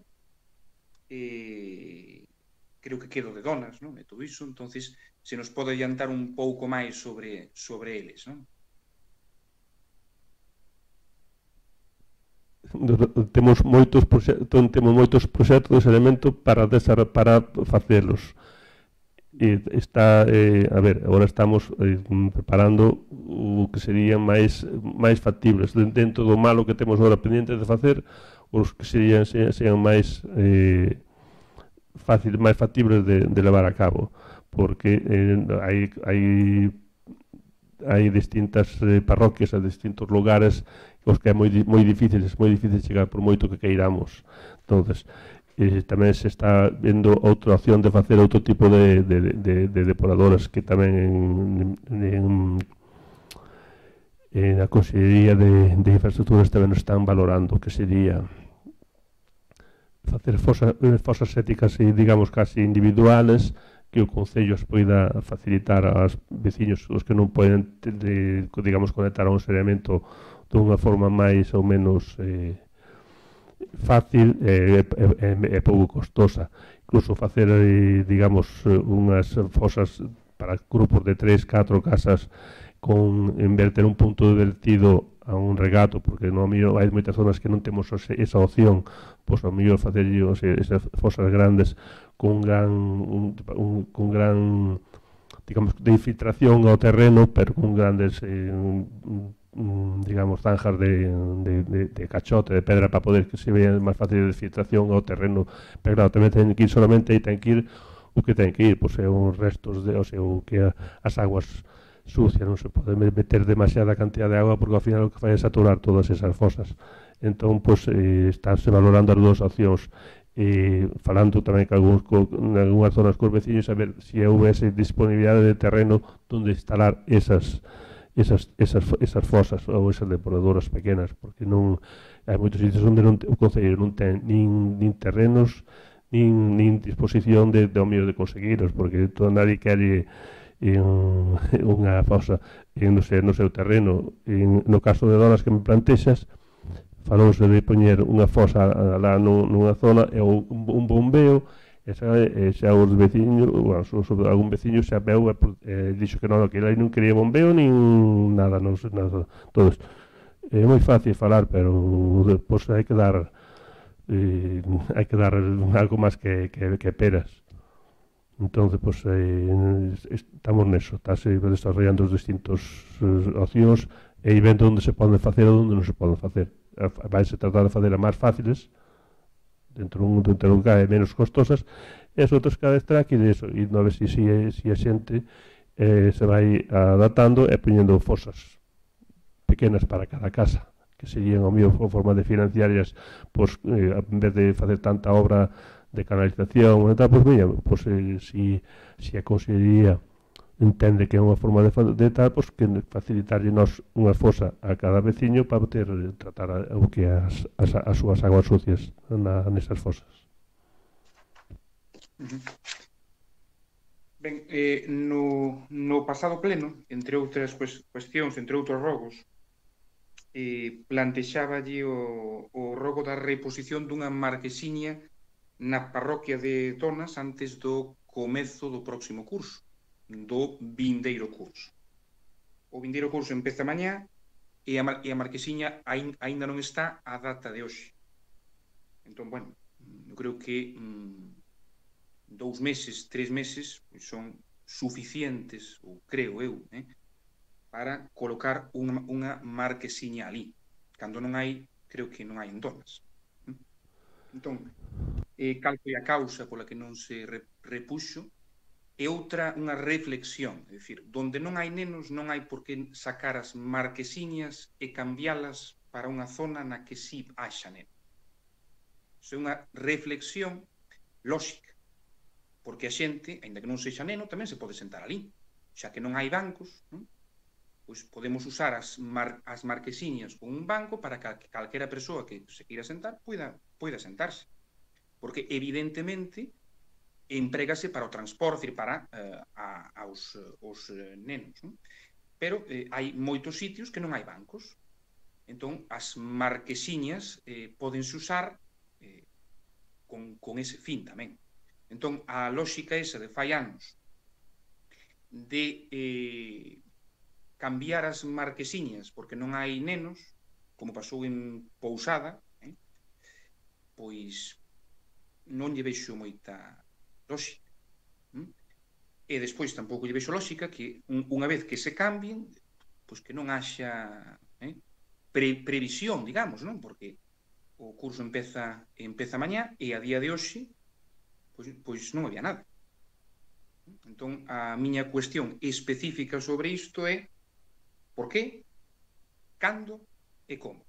S5: Eh, creo que quedo de donas, non? E todo iso, entonces se nos pode adiantar un pouco máis sobre, sobre eles, non?
S1: Temos moitos proxectos, temos moitos proxectos de saneamento para desar, para facelos. E está, eh, a ver, agora estamos eh, preparando o que serían máis máis factibles dentro do malo que temos agora pendiente de facer, os que serían sean máis eh, fácil, máis factibles de, de levar a cabo, porque eh, hai, hai, hai distintas eh, parroquias a distintos lugares os que é moi, moi difícil, é moi difícil chegar por moito que queiramos. Entonces, eh, tamén se está vendo outra opción de facer outro tipo de, de, de, de depuradoras que tamén en, en, en a Consellería de, de Infraestructuras tamén nos están valorando, que sería facer fosas, fosas éticas e, digamos, casi individuales que o Concello as poida facilitar aos veciños os que non poden, de, digamos, conectar a un saneamento dunha forma máis ou menos eh, fácil e, e, e pouco costosa. Incluso facer, eh, digamos, unhas fosas para grupos de tres, catro casas con inverter un punto de vertido a un regato, porque no mellor hai moitas zonas que non temos esa opción, pois ao mellor facer esas fosas grandes con gran un, un, con gran digamos de infiltración ao terreno, pero con grandes eh, digamos zanjas de, de, de, de cachote, de pedra, para poder que se vea máis fácil de filtración ao terreno. Pero claro, tamén ten que ir solamente e ten que ir o que ten que ir, pois é uns restos de, o sea, o que as aguas sucia, non se pode meter demasiada cantidad de agua, porque ao final o que fai é saturar todas esas fosas. Entón, pois, eh, estáse valorando as dúas opcións, eh, falando tamén que algúns, en algúnas zonas cos veciños, a ver se si houvese disponibilidade de terreno onde instalar esas esas, esas, esas fosas ou esas depuradoras pequenas, porque non hai moitos sitios onde non, o Concello non ten nin, nin terrenos nin, nin disposición de, de ao mellor de conseguiros, porque todo nadie quere en unha fosa en, no, seu, no seu terreno. En, no caso de Donas que me plantexas, falouse de poñer unha fosa lá nunha zona e un, un bombeo, e xa, e xa os veciños, bueno, sobre algún veciño xa veu e, e dixo que non, que aí non quería bombeo nin nada, non, nada, todo isto. É moi fácil falar, pero depois hai que dar eh, hai que dar algo máis que, que, que peras. Entonces, pues, eh, estamos neso, estáse desarrollando os distintos eh, opcións e vendo onde se poden facer ou onde non se poden facer. Vaise tratar de facer as máis fáciles dentro dun dentro dun cae menos costosas, e as outras cada vez terá que ir eso, e non a ver se si, si, si a xente eh, se vai adaptando e poñendo fosas pequenas para cada casa, que serían o mío forma de financiarias, pues, eh, en vez de facer tanta obra de canalización e tal, pois mira, pois eh, si, si a Consellería entende que é unha forma de, de tal, pois que facilitarlle nos unha fosa a cada veciño para poder tratar a, o que as, as, as súas aguas sucias na, nesas fosas.
S5: Uh-huh. Ben, eh, no, no pasado pleno, entre outras pues, cuestións, entre outros rogos, eh, plantexaballe o, o rogo da reposición dunha marquesiña na parroquia de Donas antes do comezo do próximo curso, do vindeiro curso. O vindeiro curso empeza mañá e a, e a marquesiña ain, aínda non está a data de hoxe. Entón, bueno, eu creo que mm, dous meses, tres meses son suficientes, ou creo eu, eh, para colocar unha, unha marquesiña ali. Cando non hai, creo que non hai en Donas. Entón, eh, cal foi a causa pola que non se re, repuxo, é outra unha reflexión, é dicir, donde non hai nenos non hai por que sacar as marquesiñas e cambialas para unha zona na que si haxa nenos. É unha reflexión lóxica, porque a xente, aínda que non sexa neno, tamén se pode sentar ali, xa que non hai bancos, non? Pois podemos usar as, mar, as marquesiñas con un banco para que calquera persoa que se queira sentar poida, poida sentarse, porque evidentemente emprégase para o transporte, para uh, a, aos os, uh, nenos, non? Pero eh, hai moitos sitios que non hai bancos, entón as marquesiñas eh, podense usar eh, con, con ese fin tamén. Entón a lógica esa de fai anos de eh, cambiar as marquesiñas porque non hai nenos, como pasou en Pousada, eh, pois non lle vexo moita lógica. ¿Mm? E despois tampouco lle vexo lógica que un, unha vez que se cambien, pois que non haxa eh, pre, previsión, digamos, non? Porque o curso empeza empeza mañá e a día de hoxe pois, pois non había nada. Entón, a miña cuestión específica sobre isto é por qué, cando e como.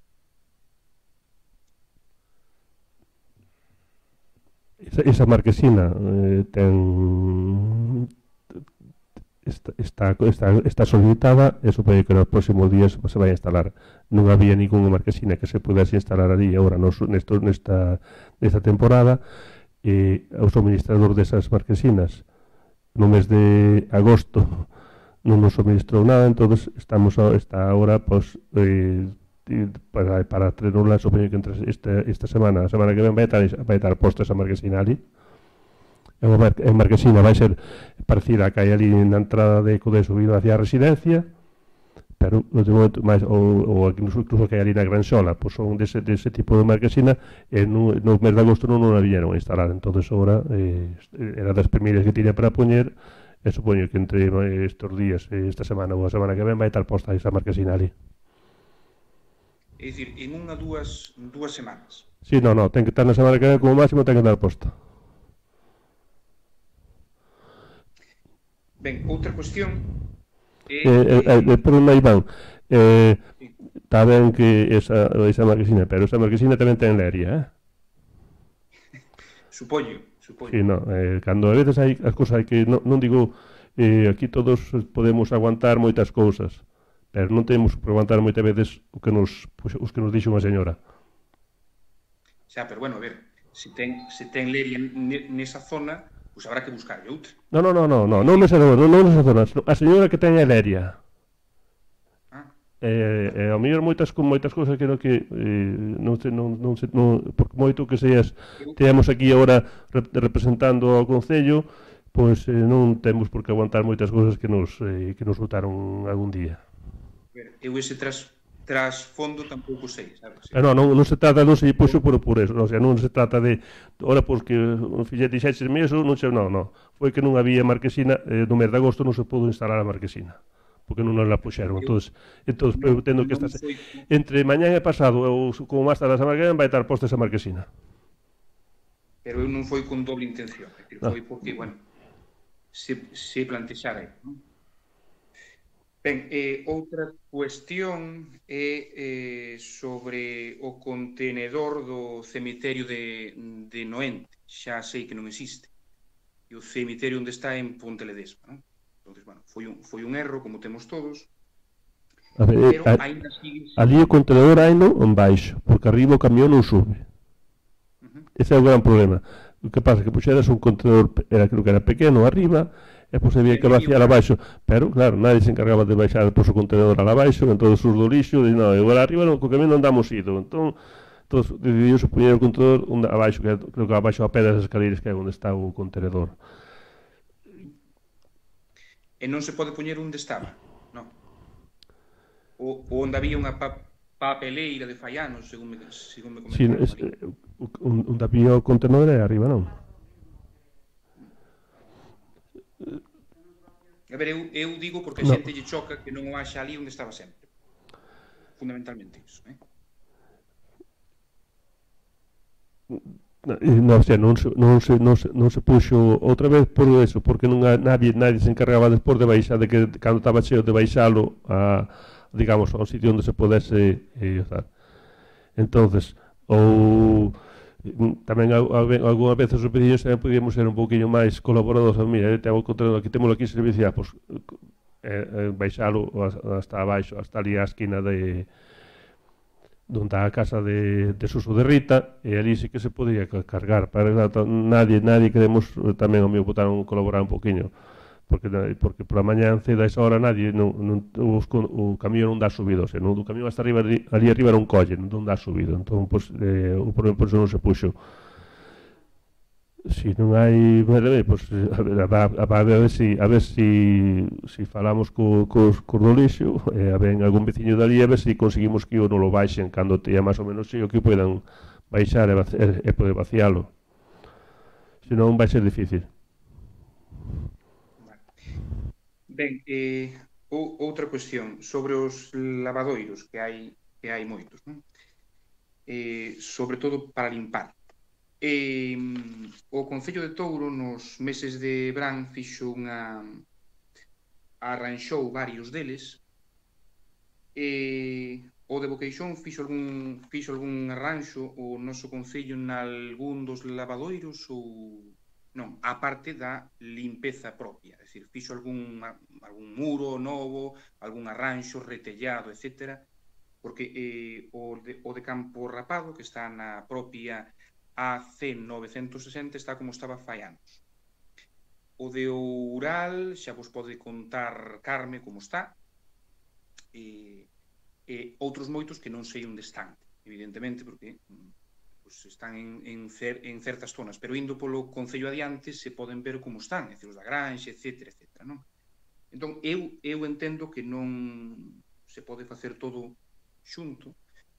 S1: Esa, esa marquesina eh, ten está, está, está, está solicitada e supoño que nos próximos días se vai a instalar. Non había ninguna marquesina que se pudese instalar ali agora nos, nesto, nesta, nesta temporada, e o suministrador desas marquesinas no mes de agosto non nos suministrou nada, entonces estamos a, está agora pues, eh, para, para trenular, supoño que entre esta, esta semana, a semana que ven vai estar, vai estar posto esa marquesina ali. é unha mar é marquesina, vai ser parecida a que hai ali na entrada de Codé subindo hacia a residencia, pero no momento máis, ou, ou incluso, incluso que hai ali na Granxola, pois son dese, dese tipo de marquesina, e no, no mes de agosto non non a viñeron a instalar, entonces agora eh, era das primeiras que tiña para poñer, e supoño que entre estes días, esta semana ou a semana que ven, vai estar posta esa marquesina ali.
S5: É dicir, en unha, dúas, dúas semanas.
S1: Sí, non, non, ten que estar na semana que ven como máximo, ten que estar posta.
S5: Ben, outra cuestión é...
S1: Eh, eh, eh, por un Iván, eh, está ben que esa, esa marquesina, pero esa marquesina tamén ten leria, eh?
S5: Supoño, supoño.
S1: Sí, no, eh, cando a veces hai as cousas hai que, non, non digo, eh, aquí todos podemos aguantar moitas cousas, pero non temos que aguantar moitas veces o que nos, pues, os que nos dixo unha señora.
S5: Xa, pero bueno, a ver, se ten, se ten leria nesa zona, pois pues habrá que buscar outra.
S1: Non, non, non, non, non, non nesa zona, non, non nesa zona, a señora que ten a leria.
S5: Ah.
S1: Eh, eh, ao mellor moitas con moitas cousas que non que eh, non se non non se non, porque moito que seas teamos aquí agora rep, representando ao concello, pois eh, non temos por que aguantar moitas cousas que nos eh, que nos botaron algún día.
S5: Eu ese tras, trasfondo tampouco sei, sabes?
S1: Pero non, non, non se trata, non se lle puxo por, por eso, non, o sea, non se trata de, ora, pois que un fillete dixeches meso, non se, non, non, foi que non había marquesina, eh, no mes de agosto non se pudo instalar a marquesina, porque non nos la puxeron, entonces, entonces eu tendo que estar, entre mañán e pasado, eu, como máis tarde esa marquesina, vai estar posta esa marquesina.
S5: Pero eu non foi con doble intención, é dicir, foi porque, bueno, se, se plantexara aí, non? Ben, eh, outra cuestión é eh, sobre o contenedor do cemiterio de, de Noente. Xa sei que non existe. E o cemiterio onde está en Ponte Ledesma, non? Entón, bueno, foi un, foi un erro, como temos todos.
S1: A ver,
S5: pero
S1: a,
S5: ainda sigue...
S1: ali o contenedor hai no en baixo, porque arriba o camión non sube. Uh-huh. Ese é o gran problema. O que pasa é que puxeras un contenedor, era, creo que era pequeno, arriba, e pois había que vaciar abaixo, pero claro, nadie se encargaba de baixar pois, o contenedor al abaixo, entón os do lixo, e non, agora arriba non, co camión non damos ido, entón, entón decidiu-se poñer o contenedor onde, abaixo, que creo que abaixo a pé das escaleras que é onde está o contenedor.
S5: E non se pode poñer onde estaba, non? O, onde había unha pa, papeleira de faianos, según me, según me comentaron.
S1: Sí, es, onde había o contenedor é arriba, non?
S5: A ver, eu, eu digo porque a xente lle choca que non o haxa ali onde estaba sempre. Fundamentalmente iso, eh?
S1: Non, o sea, non se, non se, non se, non se puxo outra vez por eso, porque non a, nadie, nadie se encargaba despois de baixar, de que cando estaba cheo de baixalo a, digamos, a un sitio onde se podese eh, usar. Entonces, ou tamén algunhas veces os veciños tamén podíamos ser un pouquinho máis colaboradores. Mira, temos aquí, temos aquí servicio, pues, eh, baixalo hasta abaixo, hasta ali a esquina de donde a casa de, de Suso de Rita, e ali sí que se podía cargar, para nadie, nadie queremos tamén ao meu botaron colaborar un pouquinho, porque porque por a mañá cedo a esa hora nadie non, non, os, o camión non dá subido, o sea, non, o camión hasta arriba, ali arriba non colle, non dá subido, entón pues, eh, o problema por eso non se puxo. Si non hai, pues, a ver, a, a, a ver si a ver si si falamos co, co, co do lixo, eh, a ver algún veciño dali, a ver si conseguimos que o non lo baixen cando teña máis ou menos xeo, que poidan baixar e, e, e poder vacialo. Se non vai ser difícil.
S5: Ben, eh, ou, outra cuestión sobre os lavadoiros, que hai que hai moitos, non? Eh, sobre todo para limpar. Eh, o Concello de Touro nos meses de verán fixo unha arranxou varios deles, e o de Boqueixón fixo algún fixo algún arranxo o noso Concello nalgún dos lavadoiros ou non, a parte da limpeza propia, é dicir, fixo algún algún muro novo, algún arranxo retellado, etcétera, porque eh, o, de, o de Campo Rapado, que está na propia A C novecentos sesenta, está como estaba fai anos. O de Oural xa vos pode contar Carme como está, e, e outros moitos que non sei onde están, evidentemente, porque pues están en, en, cer, en certas zonas, pero indo polo concello adiante se poden ver como están, é dicir, os da Granxe, etcétera, etcétera, non? Entón, eu, eu entendo que non se pode facer todo xunto,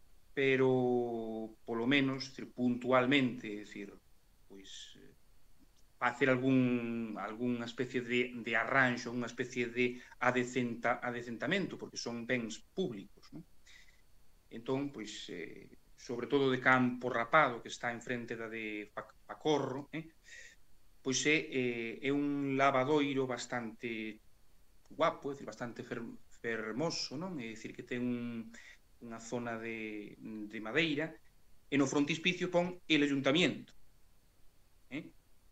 S5: pero polo menos, é dicir, puntualmente, é dicir, pois, facer algún, algunha especie de, de arranxo, unha especie de adecenta, adecentamento, porque son bens públicos, non? Entón, pois, eh, sobre todo de Campo Rapado, que está enfrente da de Pacorro, eh, pois é, eh, é un lavadoiro bastante guapo, é dicir, bastante fer, fermoso, non? É dicir, que ten un, unha zona de, de madeira, e no frontispicio pon el ayuntamiento, eh?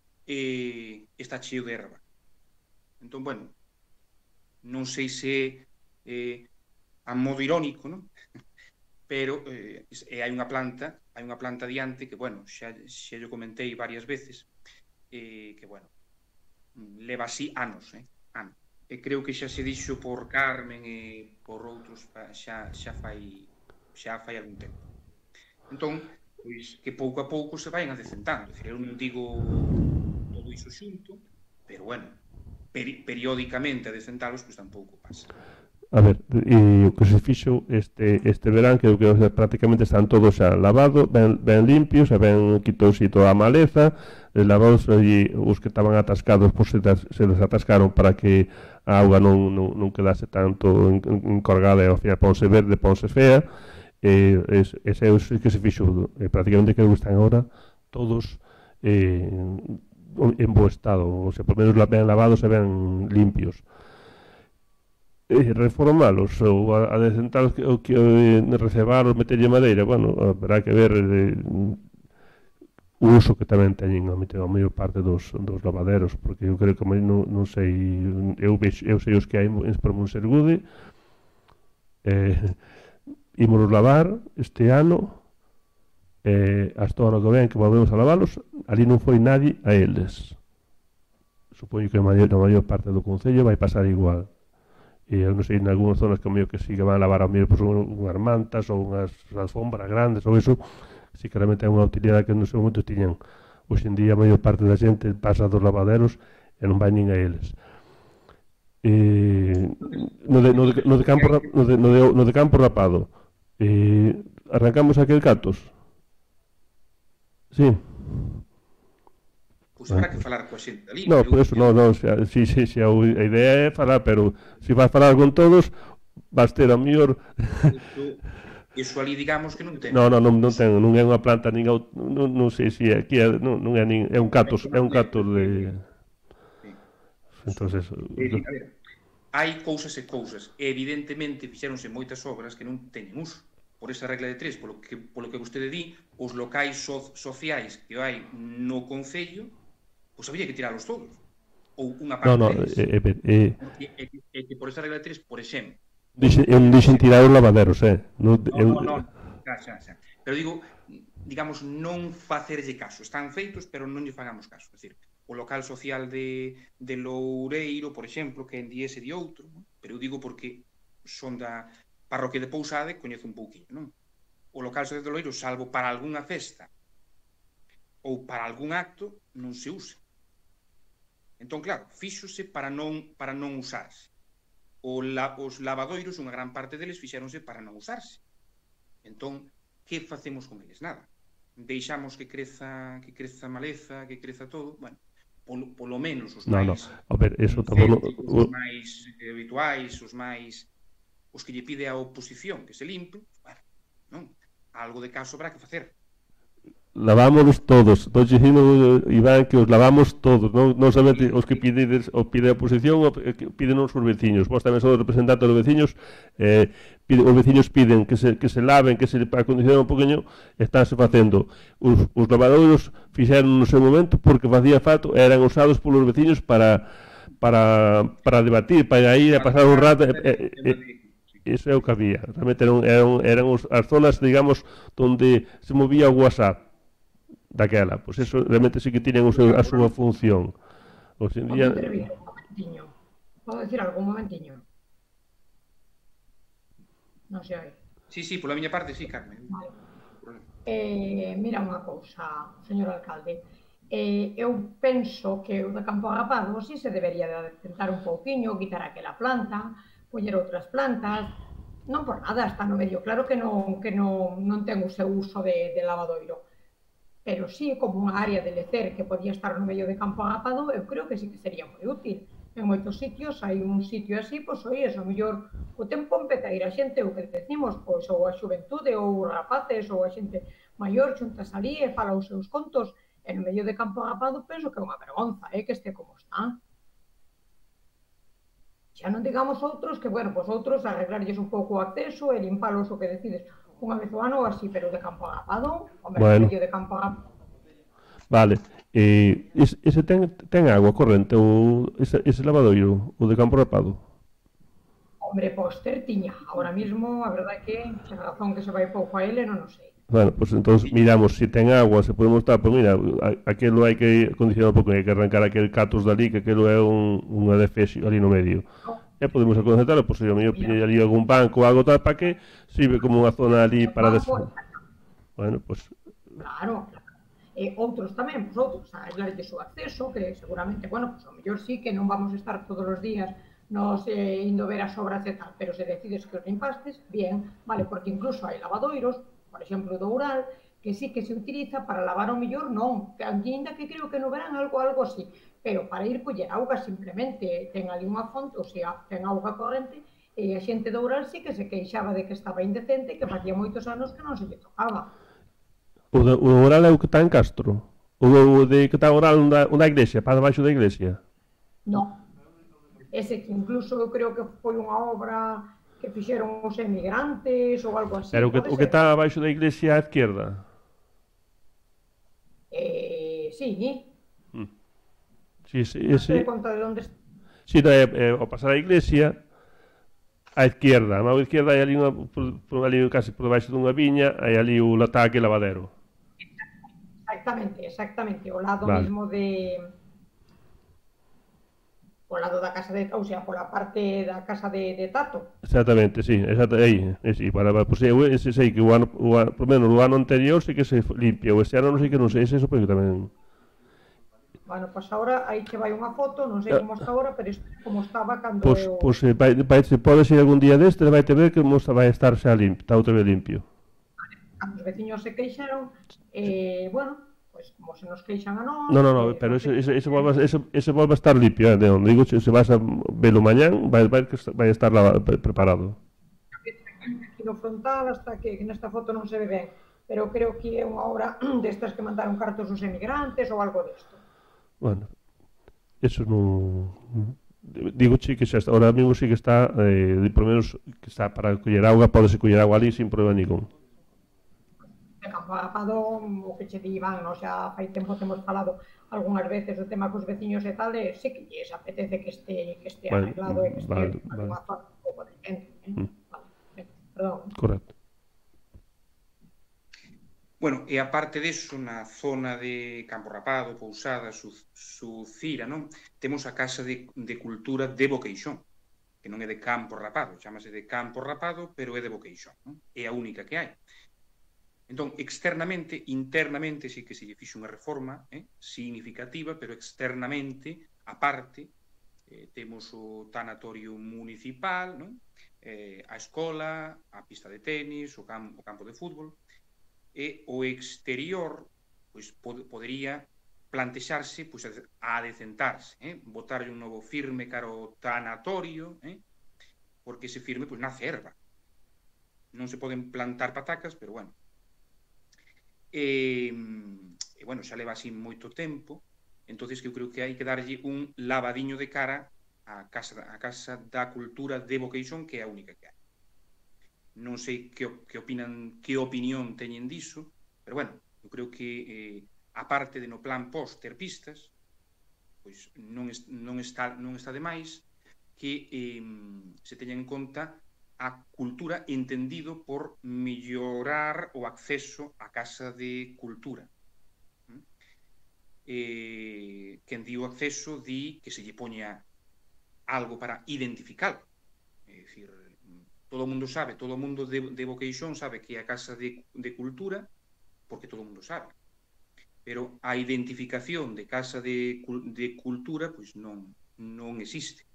S5: E está cheo de erva. Entón, bueno, non sei se eh, a modo irónico, non? Pero eh, hai unha planta, hai unha planta diante que, bueno, xa, xa yo comentei varias veces, eh, que, bueno, leva así anos, eh? Anos. E creo que xa se dixo por Carmen e por outros xa, xa fai xa fai algún tempo. Entón, pois, que pouco a pouco se vayan adecentando. Eu non digo todo iso xunto, pero, bueno, peri periódicamente adecentalos, pois tampouco pasa.
S1: A ver, e o que se fixo este, este verán, que, que prácticamente están todos xa lavados, ben, ben limpios, e ben quitouse toda a maleza, lavados, e os que estaban atascados, pois se, se les atascaron para que a auga non, non, non quedase tanto encorgada, e ao final ponse verde, ponse fea, e ese é o que se fixo, e prácticamente que están agora todos eh, en bo estado, ou sea, por menos ben lavados e ben limpios. Eh, reformalos ou adecentalos o que eh, recebaros, meterlle madeira, bueno, habrá que ver eh, o uso que tamén teñen a maior parte dos, dos lavaderos, porque eu creo que non, non sei, eu, vexo, eu sei os que hai en Monsergude, eh, ímonos lavar este ano, eh, hasta o ano que ven que volvemos a lavalos, ali non foi nadie a eles. Supoño que na maior, na maior parte do concello vai pasar igual. E eu non sei, en algunhas zonas que medio que sí que van a lavar ao medio, pues, unhas mantas ou unhas alfombras grandes ou eso, si que realmente é unha utilidade que no seu momento tiñan. Hoxe en día a maior parte da xente pasa dos lavaderos e non vai nin a eles. Eh, no, de, no, de, no, de campo, no, de, no, de, no de Campo Rapado, eh, arrancamos aquel Catos? Sí.
S5: Pois habrá que falar coa xente ali.
S1: No, por eso, no, no, xa, si, si, si, a idea é falar, pero se si vas falar con todos, vas ter a mellor...
S5: Iso ali, digamos, que non ten.
S1: No, no, non, non ten, non é unha planta, nin non, non sei se si aquí é, non, non é nin, é un catos, é un catos de... Entonces,
S5: eh, a ver, hai cousas e cousas, e evidentemente fixéronse moitas obras que non teñen uso. Por esa regla de tres, polo que, polo que vostede di, os locais so, sociais que hai no concello, pois habría que tiralos todos. Ou unha parte
S1: no, no,
S5: deles.
S1: É, é, é,
S5: é, que, é que por esa regla de tres, por exemplo...
S1: Eu non dixen tirar os lavaderos, eh?
S5: No, no, no, xa, xa, xa. Pero digo, digamos, non facerlle caso. Están feitos, pero non lle fagamos caso. É dicir, o local social de, de Loureiro, por exemplo, que en di ese di outro, non? Pero eu digo porque son da parroquia de Pousade, coñezo un pouquinho, non? O local social de Loureiro, salvo para algunha festa ou para algún acto, non se usa. Entón, claro, fíxose para non, para non usarse. O la, os lavadoiros, unha gran parte deles, fixéronse para non usarse. Entón, que facemos con eles? Nada. Deixamos que creza, que creza maleza, que creza todo, bueno, polo, polo menos os
S1: no,
S5: máis...
S1: No, a ver, eso tamén...
S5: Os máis eh, habituais, os máis... os que lle pide a oposición que se limpe, bueno, non, algo de caso habrá que facer.
S1: Lavámonos todos, estou dicindo, Iván, que os lavamos todos, non, non somente os que pidedes, o pide a oposición, o piden os veciños. Vos tamén son representantes dos veciños, eh, pide, os veciños piden que se, que se laven, que se acondicionen un poquinho, estánse facendo. Os, os lavadoiros fixeron no seu momento porque facía falta, eran usados polos veciños para, para, para debatir, para ir a pasar un rato, eh, eh, eh, iso é o que había. Realmente eran, eran, eran os, as zonas, digamos, onde se movía o WhatsApp daquela, pois pues eso realmente sí que tienen o seu, a súa función. Hoxe en día...
S4: Podo intervir un momentiño? Podo decir algo un momentiño? Non se oi.
S5: Sí, sí, pola miña parte, sí, Carmen.
S4: Vale. Eh, mira unha cousa, señor alcalde, eh, eu penso que o de Campo Agapado si se debería de tentar un pouquiño, quitar aquela planta, poñer outras plantas, non por nada, está no medio, claro que non, que non, non ten o seu uso de, de lavadoiro, pero sí como unha área de lecer que podía estar no medio de Campo Agapado, eu creo que sí que sería moi útil. En moitos sitios hai un sitio así, pois oíes, o mellor o tempo empeza a ir a xente, o que decimos, pois ou a xuventude, ou os rapaces, ou a xente maior, xuntas ali e fala os seus contos, e no medio de Campo Agapado penso que é unha vergonza, eh, que este como está. Xa non digamos outros que, bueno, pois outros arreglarlles un pouco o acceso e limpalos o que decides unha vez o ano ou así, pero de Campo Agapado, o
S1: Bueno,
S4: medio de Campo Agapado,
S1: vale. Eh, ese, ese ten, ten agua corrente, o ese, ese lavadoiro, o de Campo Rapado?
S4: hombre, pois ter tiña. Ahora mismo, a verdade que, xa razón que se vai pouco a ele, non o sei.
S1: Bueno, pues entonces miramos si ten agua, se podemos estar, pues mira, a- aquelo hai que condicionar un pouco, hai que arrancar aquel catos dali, que aquelo é un, unha defexio ali no medio.
S4: Non,
S1: E podemos aconcentrarlo, pois pues, se o mellor
S4: mira,
S1: pille ali algún banco ou algo tal, para que sirve como unha zona ali
S4: un
S1: para des...
S4: banco,
S1: Bueno, pues
S4: claro, claro. E outros tamén, pois outros, a arreglarlles o acceso, que seguramente, bueno, pois ao mellor sí que non vamos a estar todos os días nos eh, indo ver as obras e tal, pero se decides que os limpastes, bien, vale, porque incluso hai lavadoiros, por exemplo, do Ural, que sí que se utiliza para lavar o mellor, non, que ainda que creo que no verán algo algo así, pero para ir coller auga simplemente, ten ali unha fonte, ou sea, ten auga corrente, e a xente do Ural sí que se queixaba de que estaba indecente, que facía moitos anos que non se lle tocaba.
S1: o, de, o oral é o que está en Castro. O, o de que está oral onde, onde a iglesia, para debaixo da iglesia.
S4: Non, ese que incluso eu creo que foi unha obra que fixeron os emigrantes ou algo así,
S1: Pero o que,
S4: pode
S1: o que
S4: ser?
S1: está abaixo da iglesia á esquerda.
S4: Eh, sí,
S1: Si, ese,
S4: non se
S1: ese,
S4: dé conta de onde está.
S1: si da, é, é, ao pasar a iglesia, á izquierda, a mão izquierda hai ali unha, por, por ali casi por debaixo dunha viña, hai ali o lataque e lavadero.
S4: Exactamente, exactamente, ao lado
S1: Vale.
S4: mesmo de ao lado da casa de, ou sea, pola parte da casa de, de Tato.
S1: Exactamente, sí, exacto, aí, eh, sí, para, para, pues, eu ese sei que o ano, o ano, por menos o ano anterior sei que se limpia, o este ano non sei que non sei, ese supoño que tamén.
S4: Bueno, pois agora aí que vai unha foto, non sei
S1: Ah,
S4: como está agora, pero isto é como estaba cando
S1: Pois,
S4: eu...
S1: pois eh, vai, vai, se podes ir algún día deste, vai te ver que mo vai estar xa limpio, está outra vez limpio.
S4: Cando os veciños se queixaron, eh, bueno, pois como se nos queixan a nós,
S1: No, no, no,
S4: pois
S1: pero
S4: non
S1: ese,
S4: sei,
S1: ese, ese, volve, a- ese, ese volve a estar limpio, eh, non, digo, se vas a velo mañán, vai, vai, que está- vai estar lava, pre- preparado.
S4: aquí no frontal hasta que, que nesta foto non se ve ben, pero creo que é unha obra destas que mandaron cartos os emigrantes ou algo desto.
S1: Bueno, eso non... Digo che que xa está, ahora mesmo sí que está, eh, de- por lo menos que está para coller auga, podese coller agua ali sin problema ningún.
S4: De Campo Agapado, o que che di Iván, no? Xa fai tempo que hemos falado algunhas veces do tema cos veciños e tal, e sí que lles apetece que este, que este
S1: Vale,
S4: arreglado e que este
S1: vale,
S4: unha
S1: vale.
S4: zona un pouco de gente. Eh?
S1: Mm.
S4: Vale, ben, perdón.
S1: Correcto.
S5: Bueno, e aparte deso, na zona de Campo Rapado, Pousada, Su, Sucira, non? Temos a Casa de, de Cultura de Boqueixón, que non é de Campo Rapado, chamase de Campo Rapado, pero é de Boqueixón, non? É a única que hai. Entón, externamente, internamente, sí que se lle fixe unha reforma eh, significativa, pero externamente, aparte, eh, temos o tanatorio municipal, non? Eh, a escola, a pista de tenis, o, cam o campo de fútbol, e o exterior pois pod podería plantexarse pois a adecentarse, eh? botarlle un novo firme caro tanatorio, eh? porque ese firme pois nace erva. Non se poden plantar patacas, pero bueno. E, e bueno, xa leva así moito tempo, entonces que eu creo que hai que darlle un lavadiño de cara á Casa, a Casa da Cultura de Boqueixón, que é a única que hai. Non sei que, que opinan, que opinión teñen diso, pero bueno, eu creo que eh, a parte de no plan post ter pistas, pois non, est, non, está, non está de máis que eh, se teña en conta a cultura entendido por mellorar o acceso á Casa de Cultura. Eh, quen di o acceso di que se lle poña algo para identificar, é dicir, todo o mundo sabe, todo o mundo de, de Boqueixón sabe que é a Casa de, de Cultura, porque todo o mundo sabe. Pero a identificación de casa de, de cultura, pois non, non existe.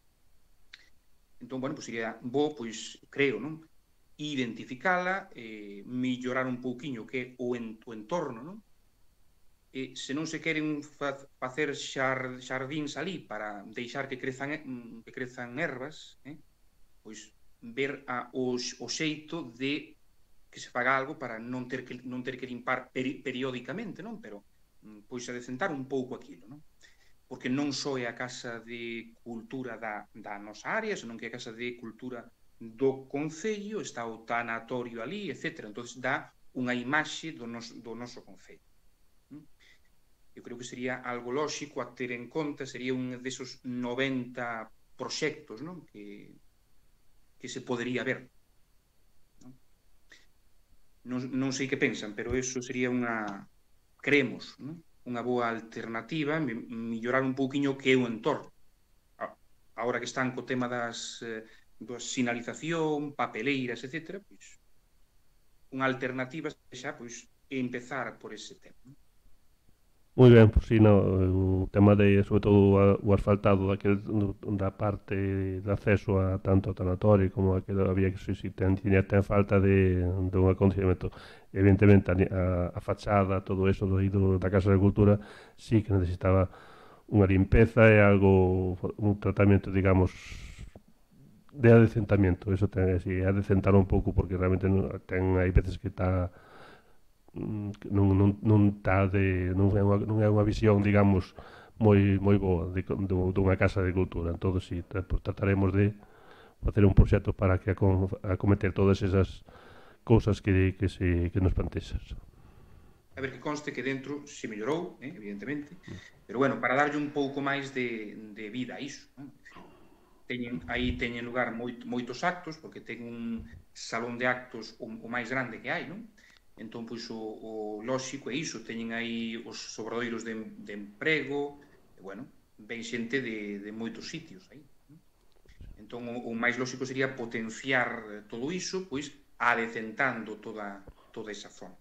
S5: Entón, bueno, pois sería bo, pois, creo, non? Identificala, eh, mellorar un pouquiño que o, en, o entorno, non? E se non se queren fa facer xar, xardíns ali para deixar que crezan, que crezan ervas, eh? Pois ver a, o, o xeito de que se faga algo para non ter que, non ter que limpar peri periódicamente, non? Pero pois a decentar un pouco aquilo, non? Porque non só é a Casa de Cultura da, da nosa área, senón que é a Casa de Cultura do Concello, está o tanatorio ali, etcétera. Entón, dá unha imaxe do noso, do noso Concello. Eu creo que sería algo lóxico a ter en conta, sería un desos noventa proxectos, non? Que, que se podería ver. Non? Non, non sei que pensan, pero eso sería unha, creemos, non? Unha boa alternativa, mellorar un pouquiño o que é o entorno. Agora que están co tema das, eh, das sinalización, papeleiras, etcétera, pois unha alternativa xa, pois, empezar por ese tema, non?
S1: Moi ben, pois si, no, o tema de, sobre todo, o asfaltado daquel, da parte de acceso a tanto ao tanatorio como a que había que, si, si ten, ten, ten falta de, de un acondicionamento. Evidentemente, a, a fachada, todo eso do, do, da Casa de Cultura, sí que necesitaba unha limpeza e algo, un tratamento, digamos, de adecentamiento. Eso ten, si, adecentar un pouco, porque realmente ten, hai veces que está non, non, non tá de non é unha, non é unha visión, digamos, moi moi boa de, de, de unha casa de cultura. Entón, si, trataremos de facer un proxecto para que acometer todas esas cousas que, que, se, que nos plantexas.
S5: A ver, que conste que dentro se mellorou, eh, evidentemente, pero bueno, para darlle un pouco máis de, de vida a iso, non? Teñen, aí teñen lugar moit, moitos actos, porque ten un salón de actos o, o máis grande que hai, non? Entón, pois, o, o lóxico é iso, teñen aí os obradoiros de, de emprego, e, bueno, ven xente de, de moitos sitios aí. Entón, o, o máis lóxico sería potenciar todo iso, pois, adecentando toda, toda esa zona.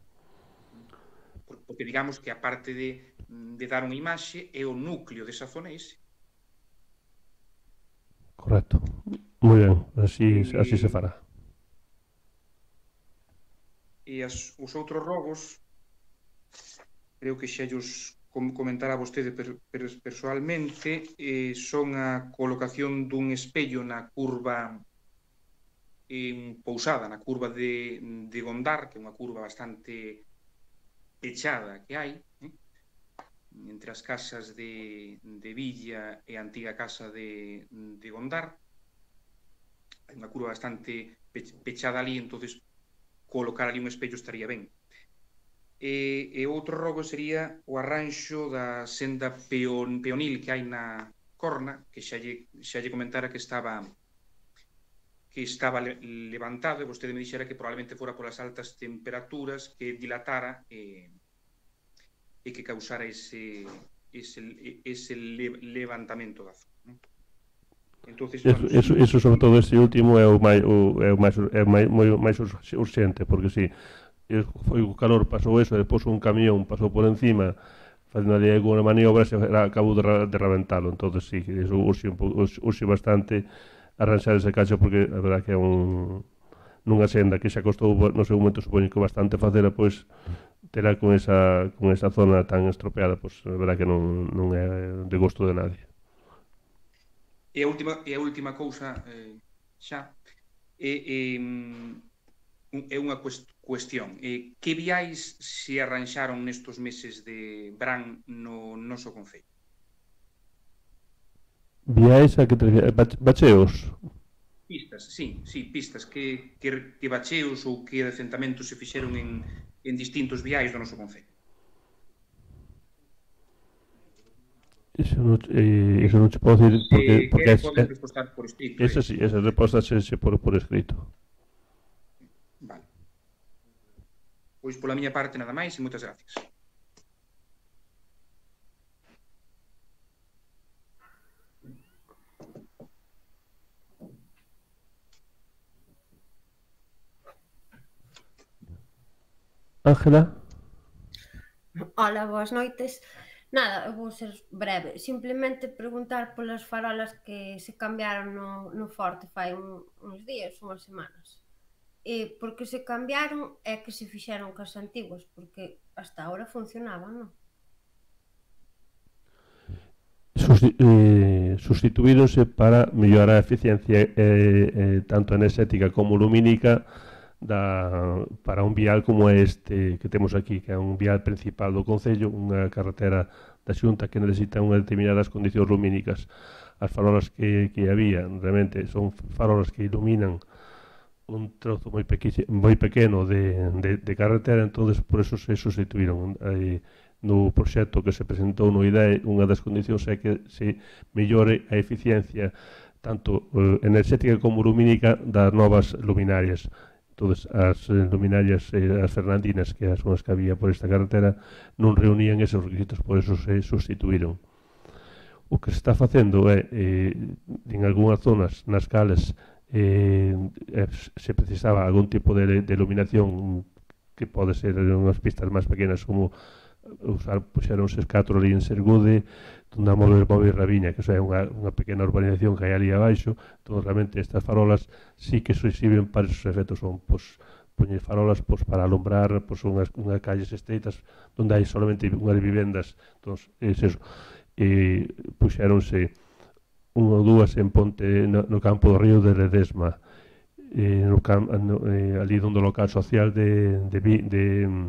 S5: Porque, digamos que a parte de, de dar unha imaxe, é o núcleo desa zona ese.
S1: Correcto. Moi ben, así, e, así se fará.
S5: E as, os outros robos, creo que xa os comentara vostede per, per, personalmente, eh, son a colocación dun espello na curva en Pousada, na curva de, de Gondar, que é unha curva bastante pechada que hai, eh? Entre as casas de, de Villa e a antiga casa de, de Gondar. Hai unha curva bastante pechada ali, entonces colocar ali un espello estaría ben. E, e outro rogo sería o arranxo da senda peon, peonil que hai na Corna, que xa lle, xa lle comentara que estaba que estaba le, levantado, e vostede me dixera que probablemente fora polas altas temperaturas que dilatara e, e que causara ese, ese, ese le, levantamento da zona. Entonces,
S1: eso, eso, eso, sobre todo, ese último é o máis, o, é o máis, é o máis, máis urxente, porque si foi o calor, pasou eso, e depois un camión pasou por encima facendo ali alguna maniobra, se acabou de, de reventalo. Entón, si, eso urxe, urxe bastante arranxar ese cacho, porque a verdad que é un nunha senda que xa costou no seu momento, supoño que bastante facela, pois terá con esa, con esa zona tan estropeada, pois a verdad que non, non é de gosto de nadie.
S5: E a última, e a última cousa, eh, xa, é, é, é unha cuestión. Eh, que viais se arranxaron nestos meses de verán no noso concello?
S1: Viais a que te bacheos?
S5: Pistas, sí, sí, pistas. Que, que, que bacheos ou que adecentamentos se fixeron en, en distintos viais do noso concello?
S1: Eso non, eh, eso non te podo dicir porque,
S5: se
S1: porque
S5: quere,
S1: es,
S5: poden
S1: eh,
S5: respostar por escrito.
S1: Esa sí, esa resposta se, se por, por escrito.
S5: Vale. Pois pola miña parte nada máis e moitas gracias.
S1: Ángela?
S6: Hola, boas noites. Nada, eu vou ser breve. Simplemente preguntar polas farolas que se cambiaron no, no Forte fai un, uns días, unhas semanas. E por que se cambiaron é que se fixeron cas antiguas, porque hasta ahora funcionaban, non?
S1: Susti eh, sustituíronse para mellorar a eficiencia eh, eh, tanto enerxética como lumínica da, para un vial como este que temos aquí, que é un vial principal do Concello, unha carretera da Xunta que necesita unhas determinadas condicións lumínicas. As farolas que, que había realmente son farolas que iluminan un trozo moi, pequi, moi pequeno de, de, de carretera, entonces por eso se sustituíron. Eh, no proxecto que se presentou no I D E, unha das condicións é que se mellore a eficiencia tanto eh, enerxética como lumínica das novas luminarias. Entonces, as eh, luminarias, eh, as fernandinas, que son as que había por esta carretera, non reunían esos requisitos, por eso se sustituíron. O que se está facendo é, eh, en algunhas zonas nas cales eh, se precisaba algún tipo de, de iluminación que pode ser unhas pistas máis pequenas, como usar, puxeronse catro ali en Sergude, donde a Móvil Móvil Raviña, que é unha, unha pequena urbanización que hai ali abaixo. Entón, realmente, estas farolas sí que se sirven para esos efectos, son, pues, poñer farolas pues, para alumbrar pues, unhas, unhas calles estreitas donde hai solamente unhas vivendas. Entón, es eso. E puxeronse unha ou dúas en Ponte, no, no campo do río de Ledesma, eh, no, no, eh, ali donde o local social de, de, de, de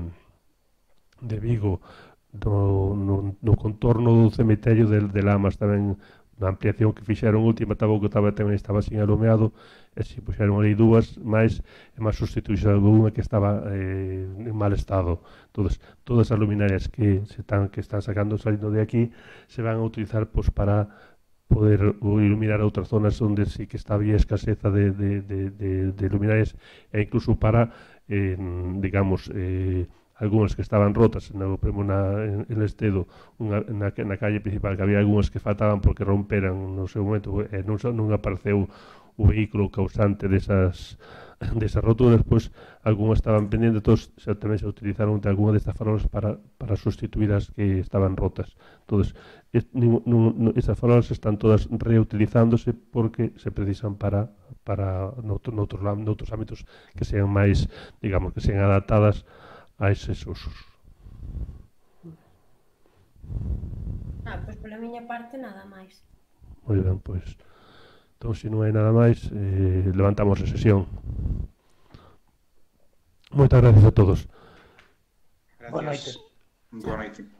S1: de Vigo, no, no, no contorno do cemiterio de, de Lamas, tamén na ampliación que fixeron última, tampouco estaba, tamén estaba sin alumeado, e si puxeron ali dúas máis, e máis sustituíse algunha que estaba eh, en mal estado. Entonces, todas as luminarias que se están, que están sacando, salindo de aquí, se van a utilizar pues, para poder iluminar outras zonas onde sí que está había escaseza de, de, de, de, de luminarias, e incluso para, eh, digamos, eh, algunhas que estaban rotas no, na, en, en Estedo, unha, na, na calle principal, que había algunhas que faltaban porque romperan no seu momento, e non, non apareceu o vehículo causante desas, desas roturas, pois algunhas estaban pendientes, todos xa, tamén se utilizaron de algunha destas farolas para, para sustituir as que estaban rotas. Entonces, es, no, no, esas farolas están todas reutilizándose porque se precisan para, para noutros, noutros, noutros ámbitos que sean máis, digamos, que sean adaptadas a eses usos.
S6: Ah, pois pola miña parte nada máis.
S1: Moi ben, pois entón, se non hai nada máis, eh, levantamos a sesión. Moitas gracias a todos.
S5: Gracias.
S2: Boa noite.
S5: Boa noite.